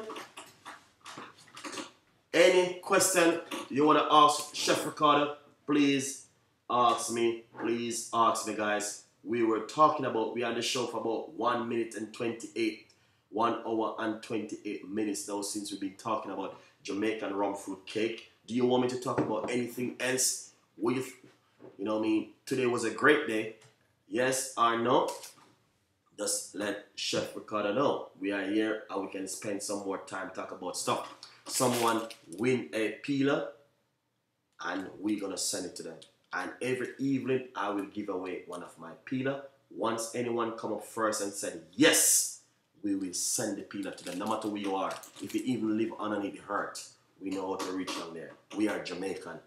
Any question you want to ask Chef Ricardo? Please ask me. Please ask me, guys. We were talking about, we had the show for about 1 minute and 28, 1 hour and 28 minutes now since we've been talking about Jamaican rum fruit cake. Do you want me to talk about anything else? You know what I mean? Today was a great day. Yes or no? Just let Chef Ricardo know. We are here and we can spend some more time talk about stuff. Someone win a peeler and we're gonna send it to them. And every evening I will give away one of my peeler. Once anyone come up first and said yes, we will send the peeler to them, no matter where you are. If you even live underneath the hurt, we know how to reach down there. We are Jamaican.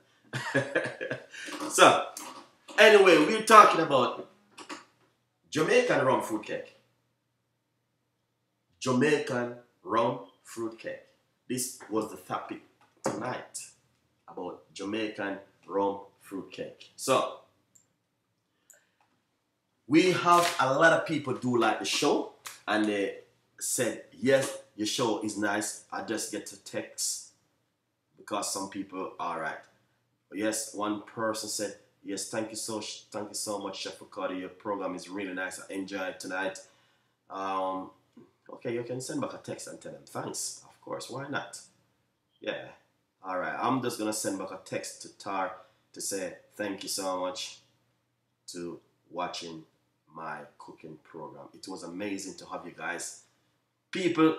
So, anyway, we're talking about Jamaican rum fruit cake. Jamaican rum fruit cake. This was the topic tonight, about Jamaican rum fruit cake. So, we have a lot of people do like the show, and they said, yes, your show is nice. I just get to text because some people are right. Yes, one person said, yes, thank you so much, Chef Ricardo. Your program is really nice. I enjoyed it tonight. Okay, you can send back a text and tell them thanks. Of course, why not? Yeah. All right, I'm just gonna send back a text to Tar to say thank you so much to watching my cooking program. It was amazing to have you guys. People,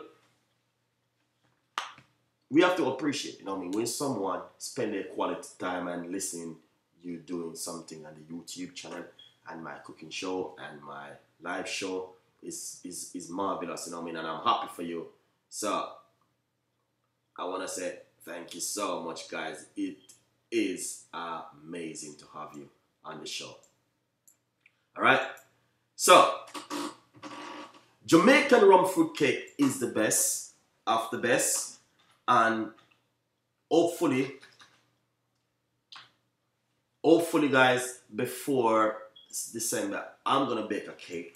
we have to appreciate, you know what I mean, when someone spend their quality time and listen you doing something on the YouTube channel, and my cooking show and my live show is marvelous, you know what I mean, and I'm happy for you. So I want to say thank you so much, guys. It is amazing to have you on the show. All right. So Jamaican rum fruit cake is the best of the best, and hopefully guys, before December, I'm gonna bake a cake.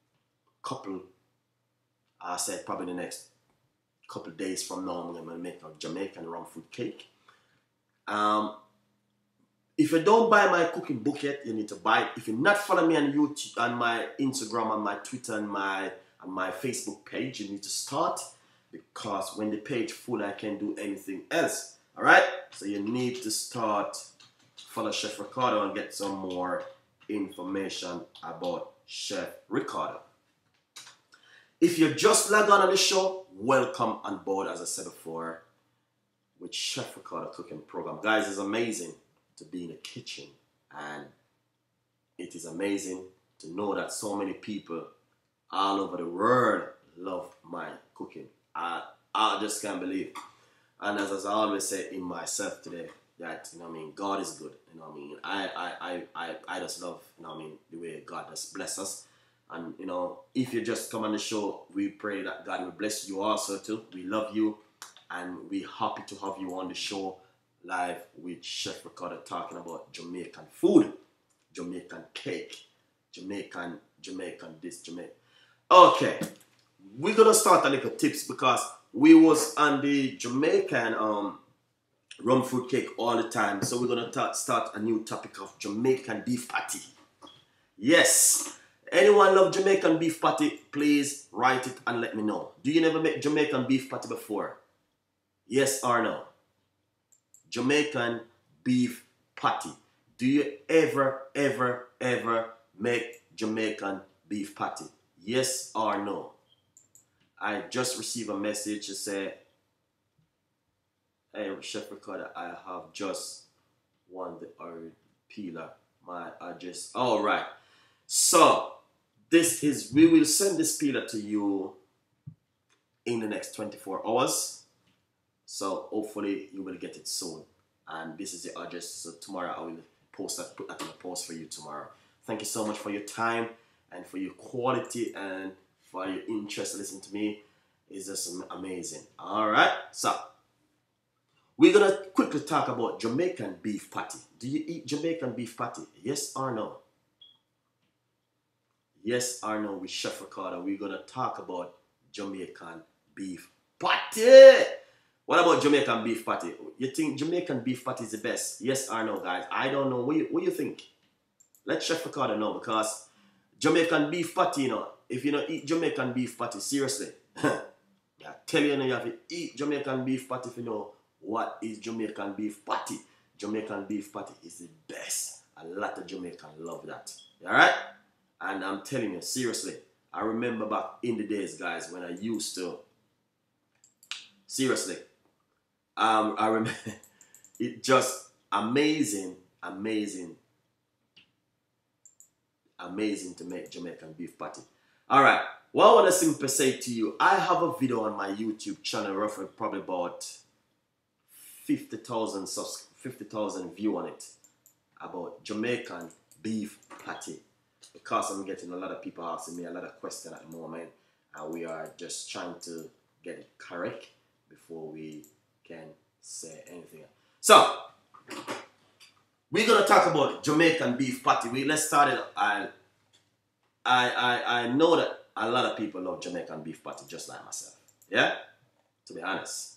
I said probably the next couple days from now, I'm gonna make a Jamaican rum fruit cake. If you don't buy my cooking book yet, you need to buy it. If you're not following me on YouTube, on my Instagram, on my Twitter, and my Facebook page, you need to start, because when the page full, I can't do anything else. All right? So you need to start. Follow Chef Ricardo and get some more information about Chef Ricardo. If you just log on the show, welcome on board, as I said before, with Chef Ricardo cooking program. Guys, it's amazing to be in the kitchen, and it is amazing to know that so many people all over the world love my cooking. I just can't believe. And as I always say in myself today, that, you know what I mean, God is good, you know what I mean. I just love, you know what I mean, the way God just bless us. And, you know, if you just come on the show, we pray that God will bless you also too. We love you, and we're happy to have you on the show live with Chef Ricardo, talking about Jamaican food, Jamaican cake, Jamaican this, Jamaican. Okay, we're gonna start a little tips, because we was on the Jamaican rum fruit cake all the time, so we're gonna start a new topic of Jamaican beef patty. Yes, anyone love Jamaican beef patty? Please write it and let me know. Do you never make Jamaican beef patty before? Yes or no? Jamaican beef patty. Do you ever make Jamaican beef patty? Yes or no? I just received a message to say, hey, Chef Ricardo, I have just won the peeler. My address. All right. So we will send this peeler to you in the next 24 hours. So hopefully you will get it soon. And this is the address. So tomorrow I will put that in a post for you tomorrow. Thank you so much for your time and for your quality and for your interest. Listen to me. It's just amazing. All right. So we're going to quickly talk about Jamaican beef patty. Do you eat Jamaican beef patty? Yes or no? Yes or no with Chef Ricardo. We're going to talk about Jamaican beef patty. What about Jamaican beef patty? You think Jamaican beef patty is the best? Yes or no, guys? I don't know. What you think? Let Chef Ricardo know, because Jamaican beef patty, you know, if you don't eat Jamaican beef patty, seriously, I tell you, you have to eat Jamaican beef patty if you know what is Jamaican beef patty. Jamaican beef patty is the best. A lot of Jamaicans love that. Alright? And I'm telling you, seriously, I remember back in the days, guys, when I used to, seriously, I remember, it just amazing to make Jamaican beef patty. Alright, what I want to simply say to you, I have a video on my YouTube channel, roughly probably about 50,000 views on it, about Jamaican beef patty. Because I'm getting a lot of people asking me a lot of questions at the moment, and we are just trying to get it correct before we can say anything. So, we're gonna talk about Jamaican beef patty. Let's start it. I know that a lot of people love Jamaican beef patty, just like myself. Yeah, to be honest.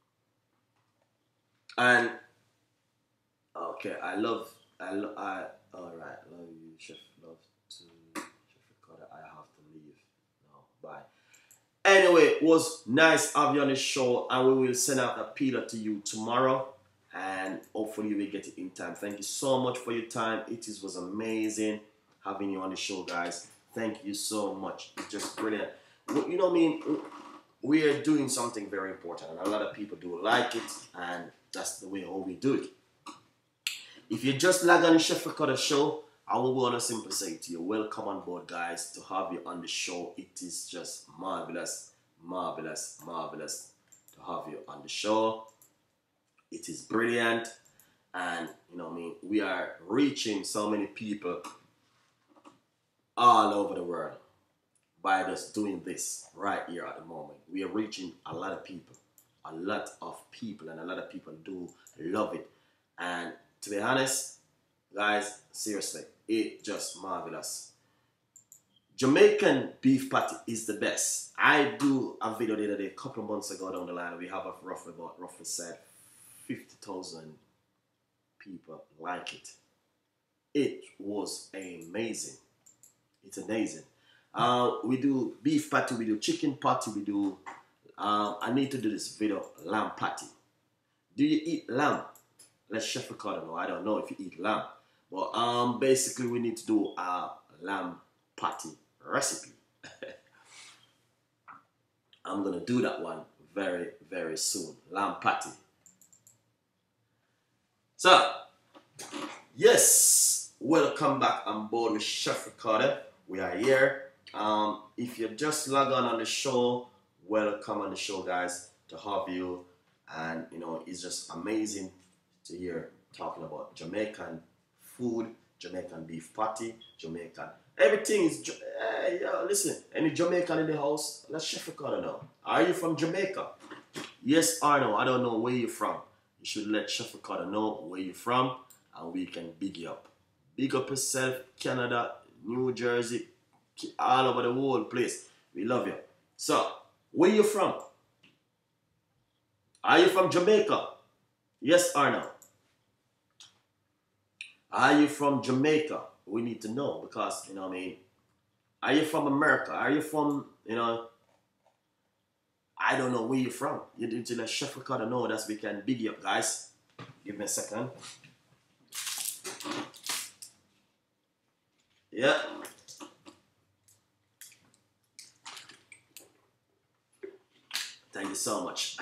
And okay, all right, love you, chef. Love to chef Ricardo. I have to leave now. Bye. Anyway, it was nice having you on the show, and we will send out a peeler to you tomorrow. And hopefully you will get it in time. Thank you so much for your time. It was amazing having you on the show, guys. Thank you so much. It's just brilliant. You know what I mean? We are doing something very important, and a lot of people do like it, and that's the way how we do it. If you just log on the Chef Ricardo show, I will want to simply say to you, welcome on board, guys, to have you on the show. It is just marvelous to have you on the show. It is brilliant, and you know what I mean, we are reaching so many people all over the world by just doing this right here at the moment. We are reaching a lot of people, and a lot of people do love it. And to be honest, guys, seriously, it's just marvelous. Jamaican beef patty is the best. I do a video the other day, a couple of months ago down the line. We have roughly said 50,000 people like it. It was amazing. It's amazing. We do beef patty, we do chicken patty, we do, I need to do this video, lamb patty. Do you eat lamb? Let Chef Ricardo know. I don't know if you eat lamb. But basically we need to do a lamb patty recipe. I'm going to do that one very, very soon. Lamb patty. So, yes, welcome back on board with Chef Ricardo. We are here. If you just log on the show, welcome on the show, guys, to have you. And you know, it's just amazing to hear talking about Jamaican food, Jamaican beef patty, Jamaican. Everything is, hey, yo, listen, any Jamaican in the house, let Chef Ricardo know. Are you from Jamaica? Yes or no? I don't know where you're from. You should let Chef Ricardo know where you're from, and we can big you up. Big up yourself, Canada, New Jersey, all over the whole place. We love you. So, where you from? Are you from Jamaica? Yes or no? Are you from Jamaica? We need to know, because, you know what I mean, are you from America? Are you from, you know, I don't know where you're from. You need to let Chef Ricardo know that we can big you up, guys. Give me a second. Yeah. Thank you so much.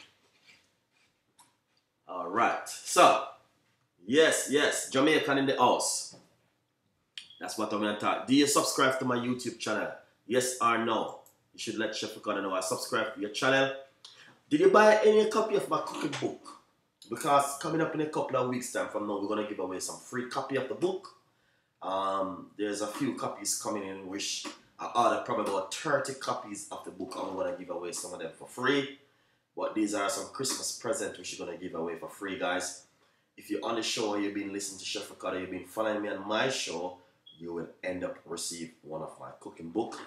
All right. So, yes, Jamaican in the house. That's what I'm going to talk. Do you subscribe to my YouTube channel? Yes or no? You should let Chef Ricardo know I subscribe to your channel. Did you buy any copy of my cooking book? Because coming up in a couple of weeks time from now, we're going to give away some free copy of the book. There's a few copies coming in, which I ordered probably about 30 copies of the book. I'm going to give away some of them for free. But these are some Christmas presents which you're going to give away for free, guys. If you're on the show and you've been listening to Chef Ricardo, you've been following me on my show, you will end up receive one of my cooking book.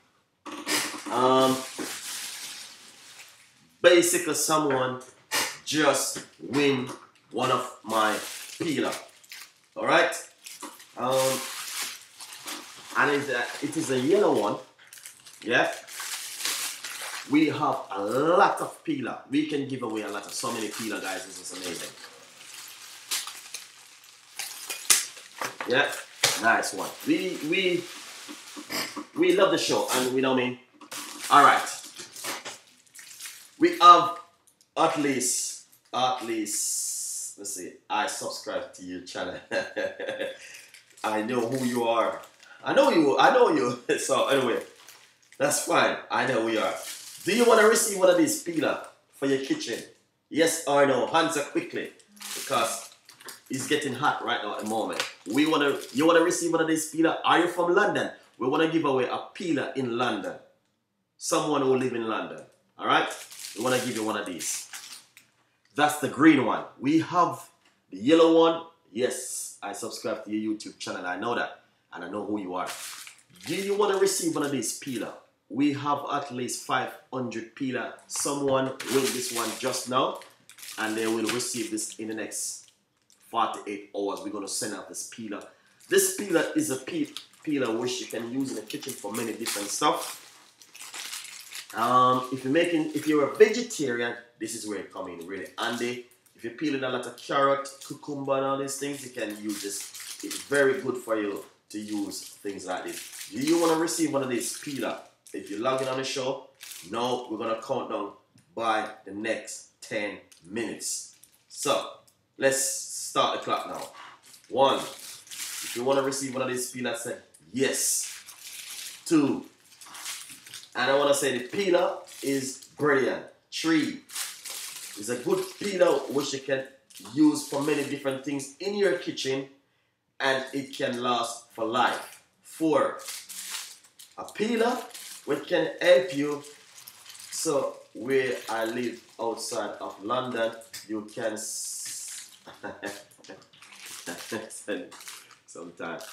Basically, someone just win one of my peeler. All right, and it is a yellow one. Yeah, We have a lot of peeler. We can give away a lot of so many peeler, guys. This is amazing. Yeah, nice one. We love the show, and we know me. All right, we have at least. Let's see. I subscribe to your channel. I know who you are. I know you. So anyway, that's fine. I know who you are. Do you want to receive one of these peeler for your kitchen? Yes or no? Answer quickly, because it's getting hot right now at the moment. You want to receive one of these peeler? Are you from London? We want to give away a peeler in London. Someone who live in London. All right? We want to give you one of these. That's the green one. We have the yellow one. Yes, I subscribe to your YouTube channel. I know that. And I know who you are. Do you want to receive one of these peeler? We have at least 500 peeler. Someone win this one just now. And they will receive this in the next 48 hours. We're going to send out this peeler. This peeler is a peeler which you can use in the kitchen for many different stuff. If you're a vegetarian, this is where it comes in really handy. If you're peeling a lot of carrot, cucumber, and all these things, you can use this. It's very good for you to use things like this. Do you want to receive one of these peeler? If you're logging on the show, no, we're going to count down by the next 10 minutes. So, let's start the clock now. 1. If you want to receive one of these peelers, say yes. 2. And I want to say the peeler is brilliant. 3. It's a good peeler which you can use for many different things in your kitchen, and it can last for life. 4. A peeler which can help you. So where I live outside of London, you can sometimes.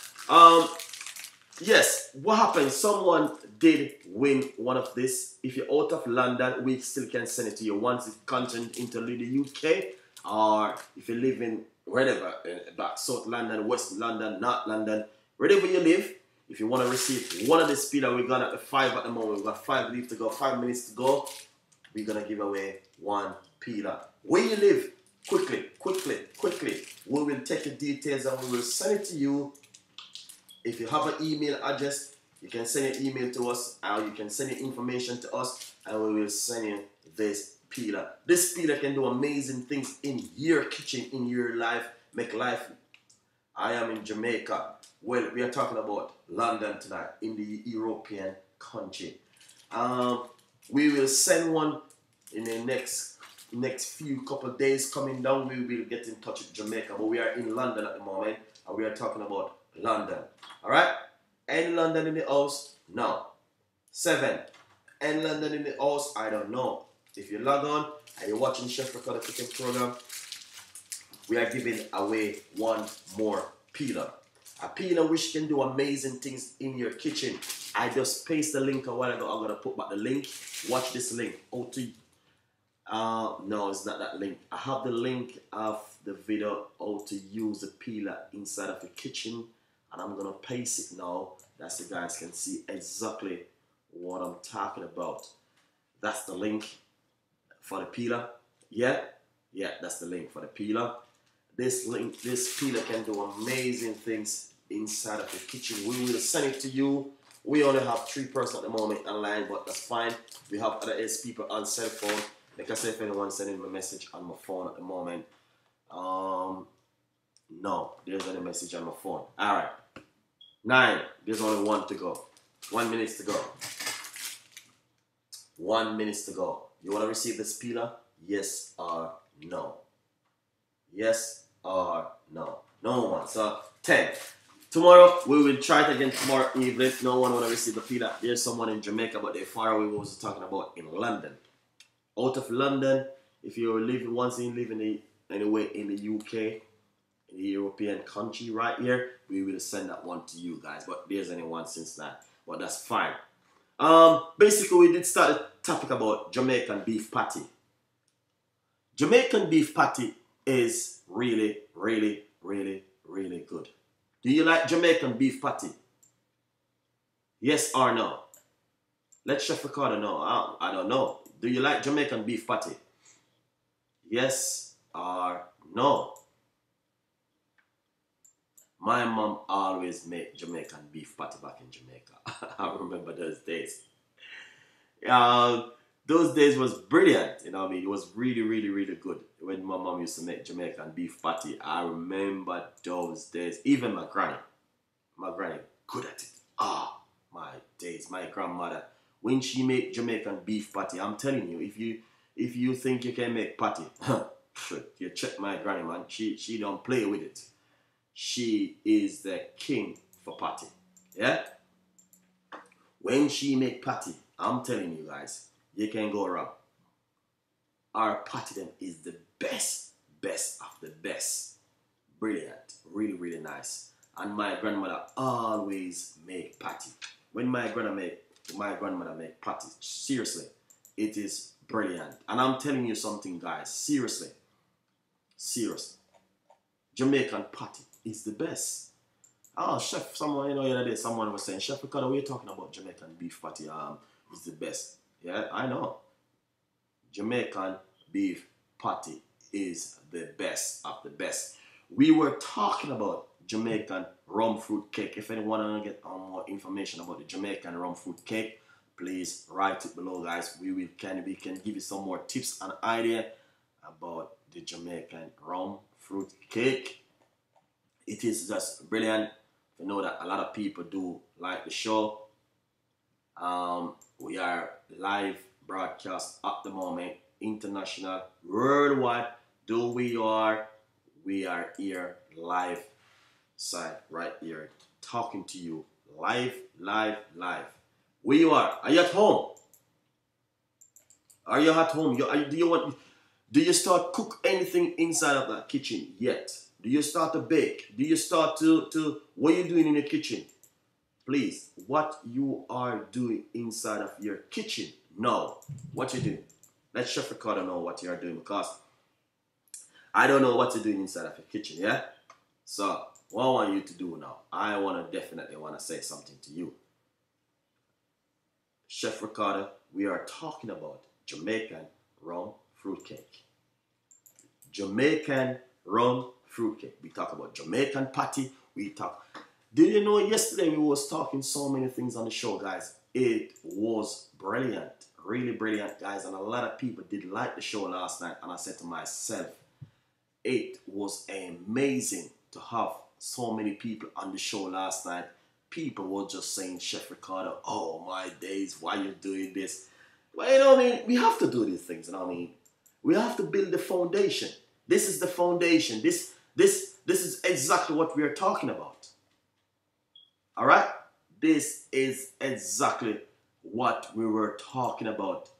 Yes, what happened? Someone did win one of this. If you're out of London, we still can send it to you once it's content into the UK, or if you live in wherever, back South London, West London, North London, wherever you live. If you want to receive one of the peeler, we're gonna at 5 at the moment. We've got 5 leave to go, 5 minutes to go. We're gonna give away one peeler. Where you live, quickly. We will take the details and we will send it to you. If you have an email address, you can send an email to us, or you can send your information to us, and we will send you this peeler. This peeler can do amazing things in your kitchen, in your life, make life. I am in Jamaica. Well, we are talking about London tonight, in the European country. We will send one in the next few couple of days coming down. We will get in touch with Jamaica, but we are in London at the moment, and we are talking about London. All right? Any London in the house? No. 7. Any London in the house? I don't know. If you log on and you're watching Chef Rico the cooking program, we are giving away one more peeler. A peeler which can do amazing things in your kitchen. I just pasted the link a while ago. I'm going to put back the link. Watch this link. No, it's not that link. I have the link of the video how to use the peeler inside of the kitchen. And I'm going to paste it now. That you guys can see exactly what I'm talking about. That's the link for the peeler. Yeah, that's the link for the peeler. This peeler can do amazing things inside of the kitchen. We will send it to you. We only have 3 persons at the moment online, but that's fine. We have other people on cell phone. Like I said, if anyone's sending me a message on my phone at the moment, no, there's any message on my phone. All right. 9. There's only 1 to go. 1 minute to go. 1 minute to go. You want to receive this peeler? Yes or no? Yes or no? No one. So 10. Tomorrow we will try it again tomorrow evening. No one want to receive the peeler. There's someone in Jamaica, but they're far away. What was talking about in London? Out of London, if you live anywhere in the UK, in the European country right here, we will send that one to you guys. But there's anyone since that, but that's fine. Basically, we did start a topic about Jamaican beef patty. Jamaican beef patty is really, really, really, really good. Do you like Jamaican beef patty? Yes or no? Let Chef Ricardo know. I don't know. Do you like Jamaican beef patty? Yes or no? My mom always made Jamaican beef patty back in Jamaica. I remember those days. Uh, those days was brilliant. You know what I mean? It was really, really, really good when my mom used to make Jamaican beef patty. I remember those days. Even my granny, good at it. Ah, my days. My grandmother, when she made Jamaican beef patty, I'm telling you, if you think you can make patty, you check my granny, man. She don't play with it. She is the king for patty. Yeah? When she make patty, I'm telling you guys, you can go wrong. Our patty then is the best, best of the best. Brilliant. Really, really nice. And my grandmother always make patty. When my grandmother make patty, seriously, it is brilliant. And I'm telling you something, guys, seriously. Seriously. Jamaican patty is the best. Oh, chef, someone, the other day, someone was saying, Chef Ricardo, we're talking about Jamaican beef patty, is the best. Yeah, I know. Jamaican beef patty is the best of the best. We were talking about Jamaican rum fruit cake. If anyone want to get more information about the Jamaican rum fruit cake, please write it below, guys. We can give you some more tips and idea about the Jamaican rum fruit cake. It is just brilliant. You know that a lot of people do like the show. We are live broadcast at the moment, international, worldwide. We are here live, side right here, talking to you live. Where you are? Are you at home? Are you at home? Do you start cook anything inside of that kitchen yet? Do you start to bake? Do you start to what are you doing in the kitchen? Please, what you are doing inside of your kitchen? No, what you doing? Let Chef Ricardo know what you are doing, because I don't know what you're doing inside of your kitchen, yeah? So, what I want you to do now, I definitely want to say something to you. Chef Ricardo, we are talking about Jamaican rum fruitcake. Jamaican rum fruitcake. We talk about Jamaican patty. Did you know yesterday we was talking so many things on the show, guys? It was brilliant. Really brilliant, guys. And a lot of people did like the show last night. And I said to myself, it was amazing to have so many people on the show last night. People were just saying, Chef Ricardo, oh my days, why you doing this? Well, you know what I mean? We have to do these things, you know what I mean? We have to build the foundation. This is the foundation. This is exactly what we are talking about. All right? This is exactly what we were talking about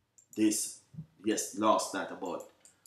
last night about.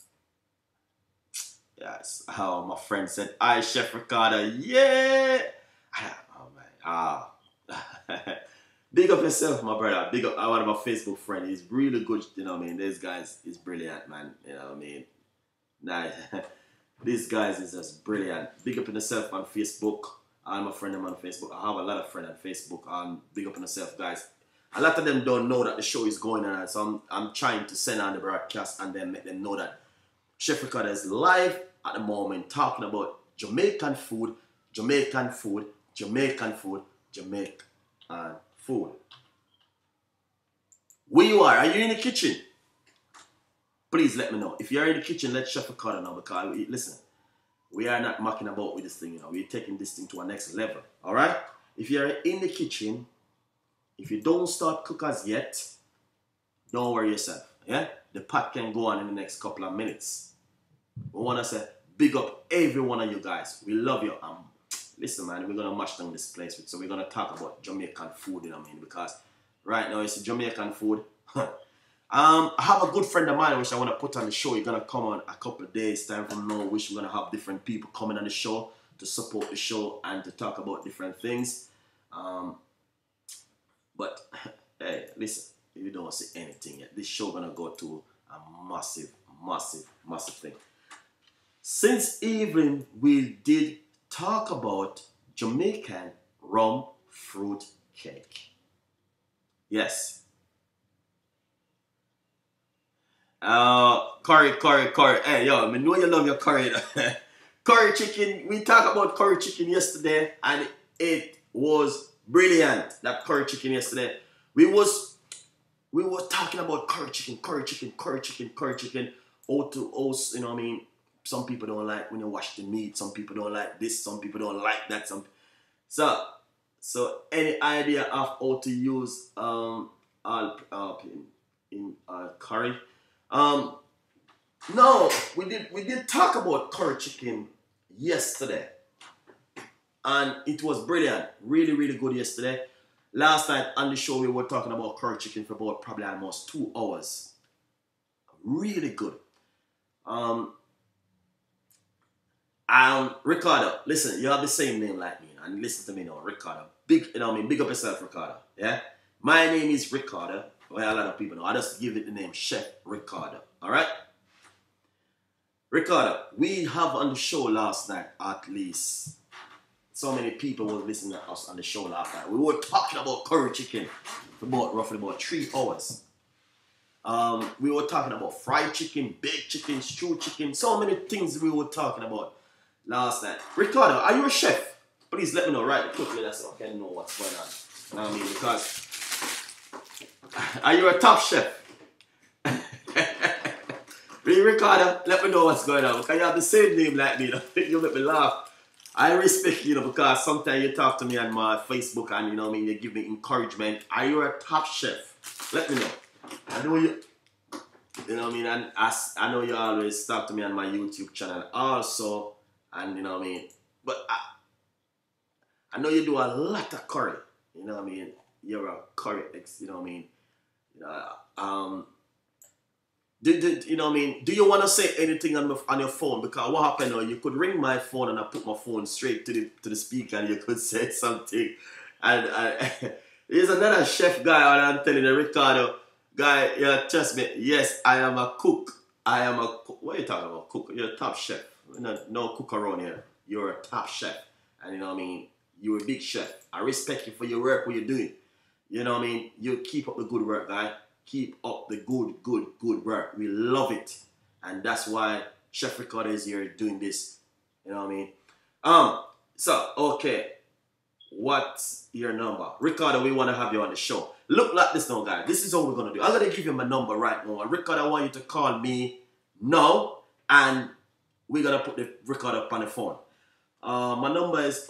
Yes, how my friend said, "Hi, Chef Ricardo, yeah." Oh man, big up yourself, my brother. Big up one of my Facebook friends. He's really good, you know what I mean. This guy is brilliant, man. You know what I mean. Nice. These guys is just brilliant. Big up yourself on Facebook. I'm a friend of mine on Facebook. I have a lot of friends on Facebook. Big up yourself, guys. A lot of them don't know that the show is going on, so I'm trying to send on the broadcast and then make them know that Chef Ricardo is live at the moment talking about Jamaican food, Jamaican food, Jamaican food, Jamaican food. Where you are you in the kitchen? Please let me know. If you're in the kitchen, let Chef Ricardo know, because listen, we are not mucking about with this thing, you know. We're taking this thing to a next level. Alright? If you're in the kitchen, if you don't start cook as yet, don't worry yourself. Yeah? The pot can go on in the next couple of minutes. We want to say big up every one of you guys. We love you. Listen, man, we're going to mash down this place. So we're going to talk about Jamaican food, you know what I mean? Because right now it's Jamaican food. I have a good friend of mine which I want to put on the show. He's going to come on a couple of days time from now, which we're going to have different people coming on the show to support the show and to talk about different things. But hey, listen, if you don't see anything yet, this show going to go to a massive, massive, massive thing. Since even we did talk about Jamaican rum fruit cake. Yes, Curry. Hey, yo, I know you love your curry. Curry chicken. We talked about curry chicken yesterday, and it was brilliant. That curry chicken yesterday. We were talking about curry chicken. All to us, you know what I mean? Some people don't like when you wash the meat. Some people don't like this. Some people don't like that. So any idea of how to use in curry? No, we did talk about curry chicken yesterday, and it was brilliant, really good yesterday. Last night on the show we were talking about curry chicken for about probably almost 2 hours. Really good. Ricardo, listen, you have the same name like me, and listen to me now, Ricardo. Big up yourself, Ricardo. Yeah, my name is Ricardo. Well, a lot of people know. I just give it the name Chef Ricardo. All right. Ricardo, we have on the show last night at least. So many people were listening to us on the show last night. We were talking about curry chicken for roughly 3 hours. We were talking about fried chicken, baked chicken, stewed chicken, so many things we were talking about last night. Ricardo, are you a chef? Please let me know right quickly so I can know what's going on. You know what I mean? Because are you a top chef? Ricardo, let me know what's going on. Because you have the same name like me. You make me laugh. I respect you, because sometimes you talk to me on my Facebook and you know what I mean, you give me encouragement. Are you a top chef? Let me know. I know you know what I mean, and I know you always talk to me on my YouTube channel also, and you know what I mean. But I know you do a lot of curry. You know what I mean. You're a curry ex. You know what I mean. You know what I mean? Do you want to say anything on your phone? Because what happened, you could ring my phone and I put my phone straight to the speaker and you could say something. And there's another chef guy, and I'm telling you, Ricardo, guy, yeah, trust me, yes, I am a cook. I am a cook. What are you talking about? Cook? You're a top chef. No cook around here. You're a top chef. And you know what I mean? You're a big chef. I respect you for your work, what you're doing. You know what I mean? You keep up the good work, guy. Keep up the good work. We love it. And that's why Chef Ricardo is here doing this. You know what I mean? So, okay. What's your number? Ricardo, we want to have you on the show. Look like this now, guys. This is what we're going to do. I'm going to give you my number right now. And Ricardo, I want you to call me now. And we're going to put the Ricardo up on the phone. My number is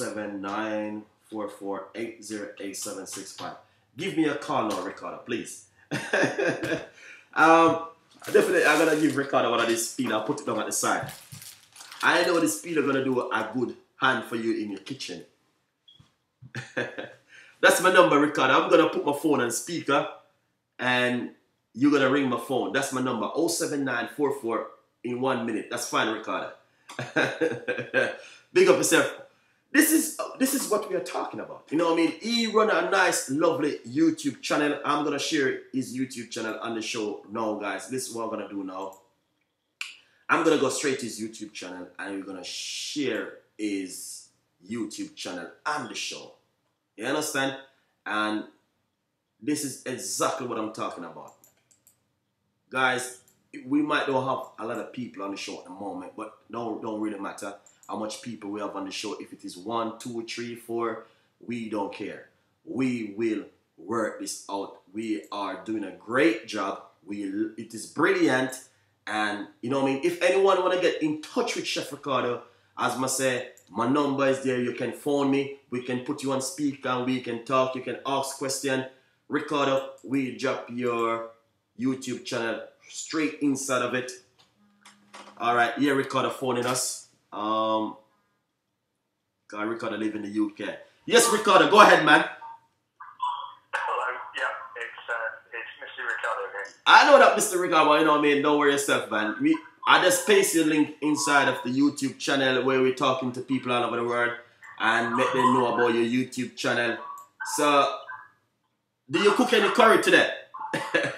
07944808765. Give me a call now, Ricardo, please. Definitely, I'm going to give Ricardo one of this speed. I'll put it down at the side. I know the speed are going to do a good hand for you in your kitchen. That's my number, Ricardo. I'm going to put my phone on speaker and you're going to ring my phone. That's my number, 07944 in 1 minute. That's fine, Ricardo. Big up yourself. This is what we are talking about. You know what I mean? He run a nice, lovely YouTube channel. I'm going to share his YouTube channel on the show now, guys. This is what I'm going to do now. I'm going to go straight to his YouTube channel and we're going to share his YouTube channel on the show. You understand? And this is exactly what I'm talking about. Guys, we might not have a lot of people on the show at the moment, but don't really matter how much people we have on the show. If it is 1, 2, 3, 4, we don't care. We will work this out. We are doing a great job. It is brilliant. And you know what I mean? If anyone want to get in touch with Chef Ricardo, as I say, my number is there. You can phone me. We can put you on speaker and we can talk. You can ask questions. Ricardo, we drop your YouTube channel straight inside of it. All right, here Ricardo phoning us. Ricardo live in the UK. Yes, Ricardo, go ahead, man. Hello, yeah, it's Mr. Ricardo here. I know that, Mr. Ricardo, you know what I mean? Don't worry yourself, man. I just paste your link inside of the YouTube channel where we're talking to people all over the world and let them know about your YouTube channel. So, do you cook any curry today? I can't really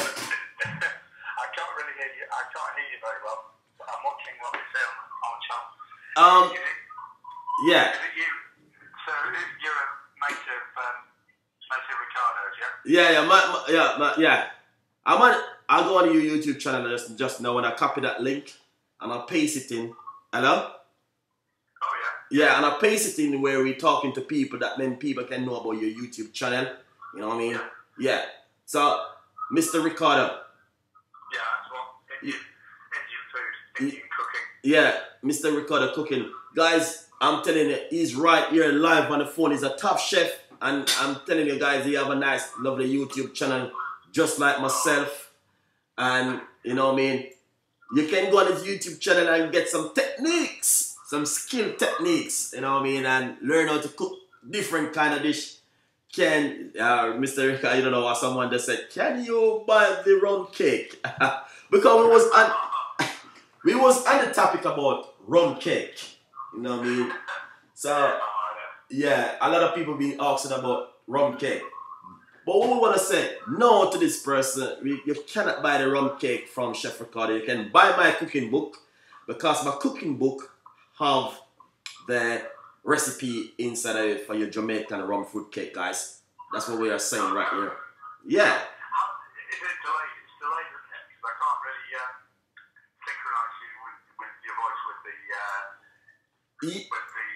hear you. I can't hear you very well. But I'm watching what we say on channel. Yeah. Is it you? So you're a mate of Ricardo's, yeah? Yeah. I'm on. I'll go on your YouTube channel just now and I copy that link and I'll paste it in. Hello? Oh, yeah. Yeah, and I'll paste it in where we're talking to people that then people can know about your YouTube channel. You know what I mean? Yeah. So, Mr. Ricardo. Yeah, that's what Indian food, Indian cooking. Yeah, Mr. Ricardo Cooking. Guys, I'm telling you, he's right here live on the phone. He's a top chef. And I'm telling you guys, he have a nice, lovely YouTube channel just like myself. And, you know what I mean? You can go on his YouTube channel and get some techniques, some skill techniques, you know what I mean? And learn how to cook different kind of dish. Mr. Ricardo, you don't know what someone just said, can you buy the rum cake? Because we was on the topic about rum cake, you know what I mean? So, yeah, a lot of people been asking about rum cake. But what we want to say, no to this person, you cannot buy the rum cake from Chef Ricardo. You can buy my cooking book, because my cooking book have the recipe inside of it for your Jamaican rum fruit cake, guys. That's what we are saying right here. Yeah. Is it delayed? It's delayed, isn't it? Because I can't really synchronize you with your voice with the video.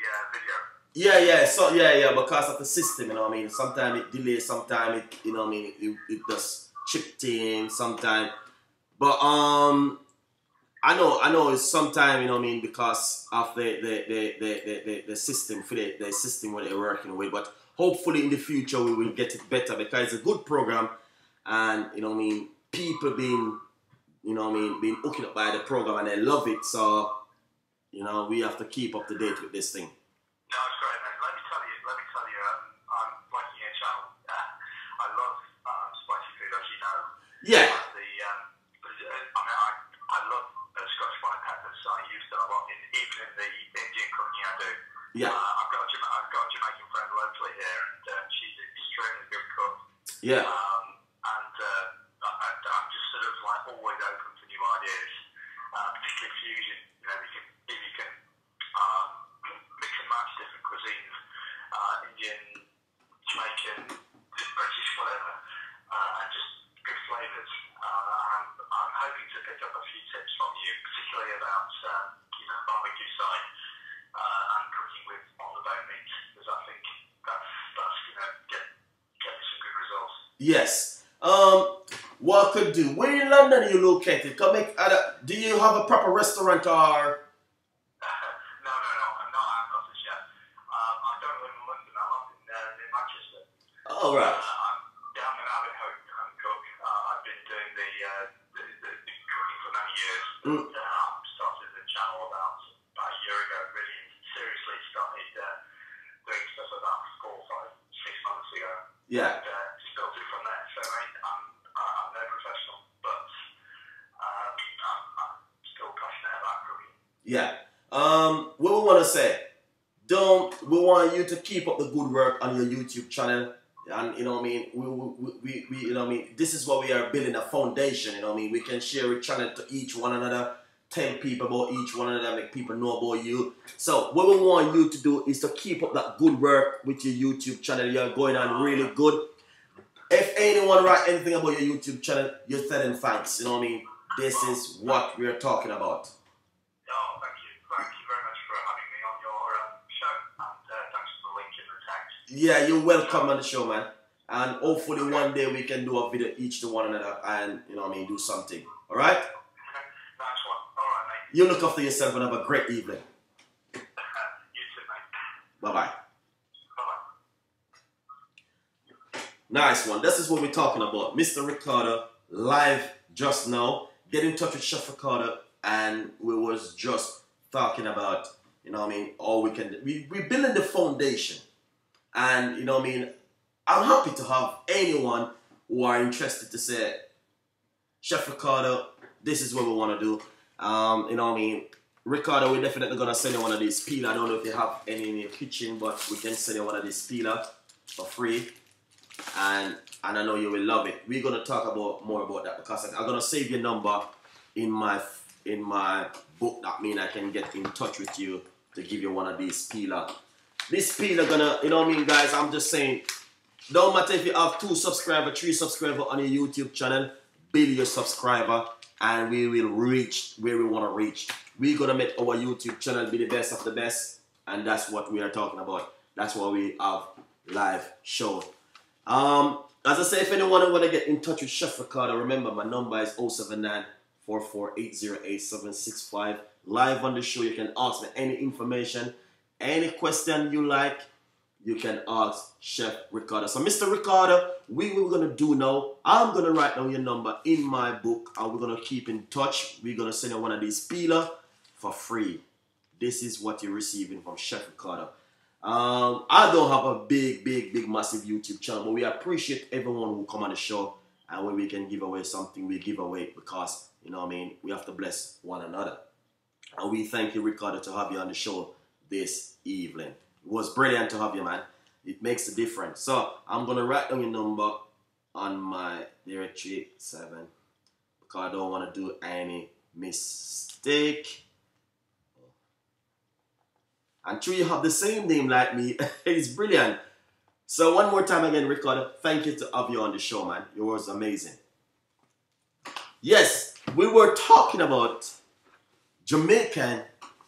Yeah, because of the system, you know what I mean? Sometimes it delays, sometimes it, you know what I mean, it does chipped in, sometimes. But I know it's sometimes, you know what I mean, because of the system, for the system what they're working with. But hopefully in the future we will get it better, because it's a good program, and you know what I mean, people being, you know what I mean, being hooked up by the program and they love it. So, you know, we have to keep up to date with this thing. No, it's great, man. Let me tell you, I'm liking your channel. I love spicy food, as you know. Yeah. I love Scotch bonnet peppers, so I use them a lot, even in the Indian cooking I do. Yeah. I've got a Jamaican friend locally here, and she's an extremely good cook. Yeah. I'm just sort of like always open to new ideas, particularly fusion. You know, if you can mix and match different cuisines, Indian, Jamaican, British, whatever, and just good flavours. I'm hoping to pick up a few tips from you, particularly about barbecue side and cooking with on the bone meat, because I think that's going to get me some good results. Yes. What could do? Where in London are you located? Do you have a proper restaurant or? No, I'm not as yet. I don't live in London. I'm up in Manchester. Oh, right. I'm an avid home cook. I've been doing the cooking for many years. Started the channel about a year ago. Really seriously started doing stuff about 4, 5, 6 months ago. Yeah. And just built it from there. So I'm no professional, but I'm still passionate about cooking. Yeah. What we want to say, we want you to keep up the good work on your YouTube channel, and you know what I mean, we you know what I mean, this is what we are building, a foundation, you know what I mean, we can share a channel to each one another, tell people about each one another, make people know about you. So what we want you to do is to keep up that good work with your YouTube channel. You're going on really good. If anyone write anything about your YouTube channel, you tell them thanks, you know what I mean, this is what we're talking about. Thank you very much for having me on your show, and thanks for the link in the text. Yeah, you're welcome on the show, man. And hopefully one day we can do a video each to one another and, you know what I mean, do something. Alright? Nice one. Alright, mate. You look after yourself and have a great evening. You too, mate. Bye-bye. Bye-bye. Nice one. This is what we're talking about. Mr. Ricardo, live just now. Get in touch with Chef Ricardo, and we was just talking about, you know what I mean, all we can do. We're building the foundation. And, you know what I mean, I'm happy to have anyone who are interested to say, Chef Ricardo, this is what we want to do. You know what I mean, Ricardo, we're definitely going to send you one of these peelers. I don't know if you have any in your kitchen, but we can send you one of these peelers for free. And I know you will love it. We're going to talk about more about that, because I'm going to save your number in my book. That means I can get in touch with you to give you one of these peelers. This peeler gonna, you know what I mean, guys, I'm just saying, don't matter if you have 2 subscribers, 3 subscribers on your YouTube channel, billion subscriber, and we will reach where we want to reach. We're gonna make our YouTube channel be the best of the best, and that's what we are talking about. That's why we have live show. As I say, if anyone want to get in touch with Chef Ricardo, remember my number is 079-4480-8765. Live on the show, you can ask me any information, any question you like, you can ask Chef Ricardo. So Mr. Ricardo, we were going to do now, I'm going to write down your number in my book, and we're going to keep in touch. We're going to send you one of these peeler for free. This is what you're receiving from Chef Ricardo. I don't have a big, massive YouTube channel, but we appreciate everyone who come on the show, and when we can give away something, we give away, because, you know what I mean, we have to bless one another. And we thank you, Ricardo, to have you on the show this evening. It was brilliant to have you, man. It makes a difference. So I'm gonna write down your number on my directory 7, because I don't want to do any mistake. And true, you have the same name like me. It's brilliant. So one more time again, Ricardo, thank you to have you on the show, man. It was amazing. Yes, we were talking about Jamaican.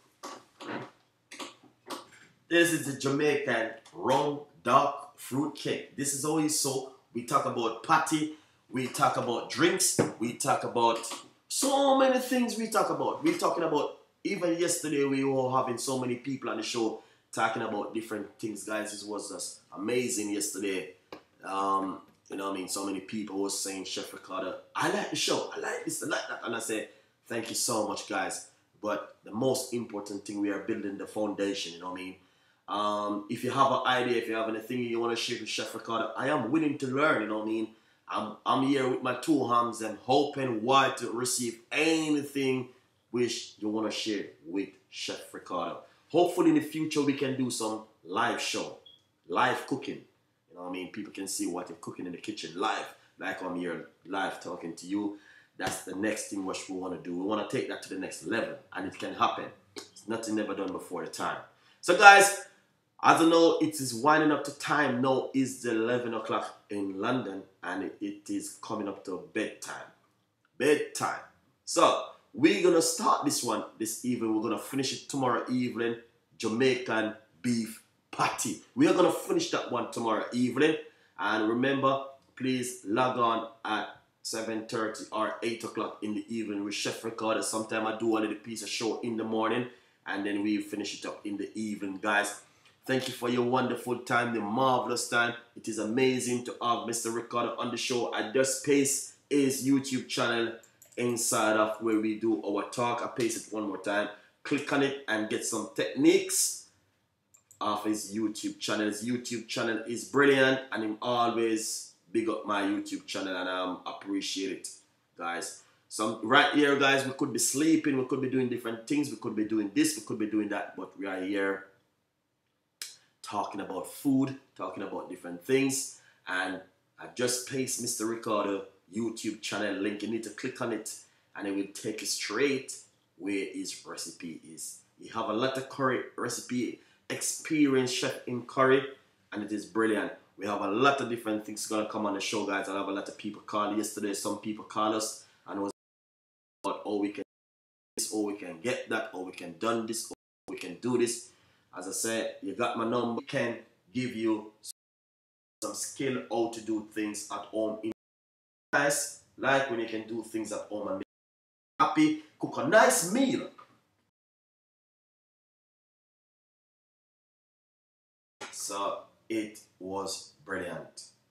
This is the Jamaican rum dark fruit cake. This is always so. We talk about party, we talk about drinks, we talk about so many things we talk about. We're talking about, even yesterday we were having so many people on the show talking about different things, guys. This was just amazing yesterday. You know what I mean? So many people were saying, Chef Ricardo, I like the show, I like this, I like that. And I say, thank you so much, guys. But the most important thing, we are building the foundation, you know what I mean? If you have an idea, if you have anything you want to share with Chef Ricardo, I am willing to learn, you know what I mean? I'm here with my 2 hands and hoping wide to receive anything which you want to share with Chef Ricardo. Hopefully in the future we can do some live show, live cooking. You know what I mean? People can see what you're cooking in the kitchen live, like I'm here live talking to you. That's the next thing which we want to do. We want to take that to the next level, and it can happen. It's nothing never done before the time. So guys, as I know, it is winding up to time now. It's 11 o'clock in London, and it is coming up to bedtime. Bedtime. So we're going to start this one this evening. We're going to finish it tomorrow evening. Jamaican beef patty. We are going to finish that one tomorrow evening. And remember, please log on at 7:30 or 8 o'clock in the evening with Chef Ricardo. Sometime I do one of the piece of show in the morning, and then we finish it up in the evening, guys. Thank you for your wonderful time, the marvelous time. It is amazing to have Mr. Ricardo on the show. I just paste his YouTube channel inside of where we do our talk. I paste it one more time. Click on it and get some techniques of his YouTube channel. His YouTube channel is brilliant, and him always big up my YouTube channel, and I appreciate it, guys. So right here, guys, we could be sleeping, we could be doing different things, we could be doing this, we could be doing that, but we are here talking about food, talking about different things. And I just paste Mr. Ricardo YouTube channel link. You need to click on it, and it will take you straight where his recipe is. He have a lot of curry recipe, experienced chef in curry, and it is brilliant. We have a lot of different things gonna come on the show, guys. I have a lot of people call yesterday. Some people call us and was about, oh, we can do this, or we can get that, or we can done this, or we can do this. As I said, you got my number. I can give you some skill how to do things at home. Nice, like when you can do things at home and be happy, cook a nice meal. So it was brilliant.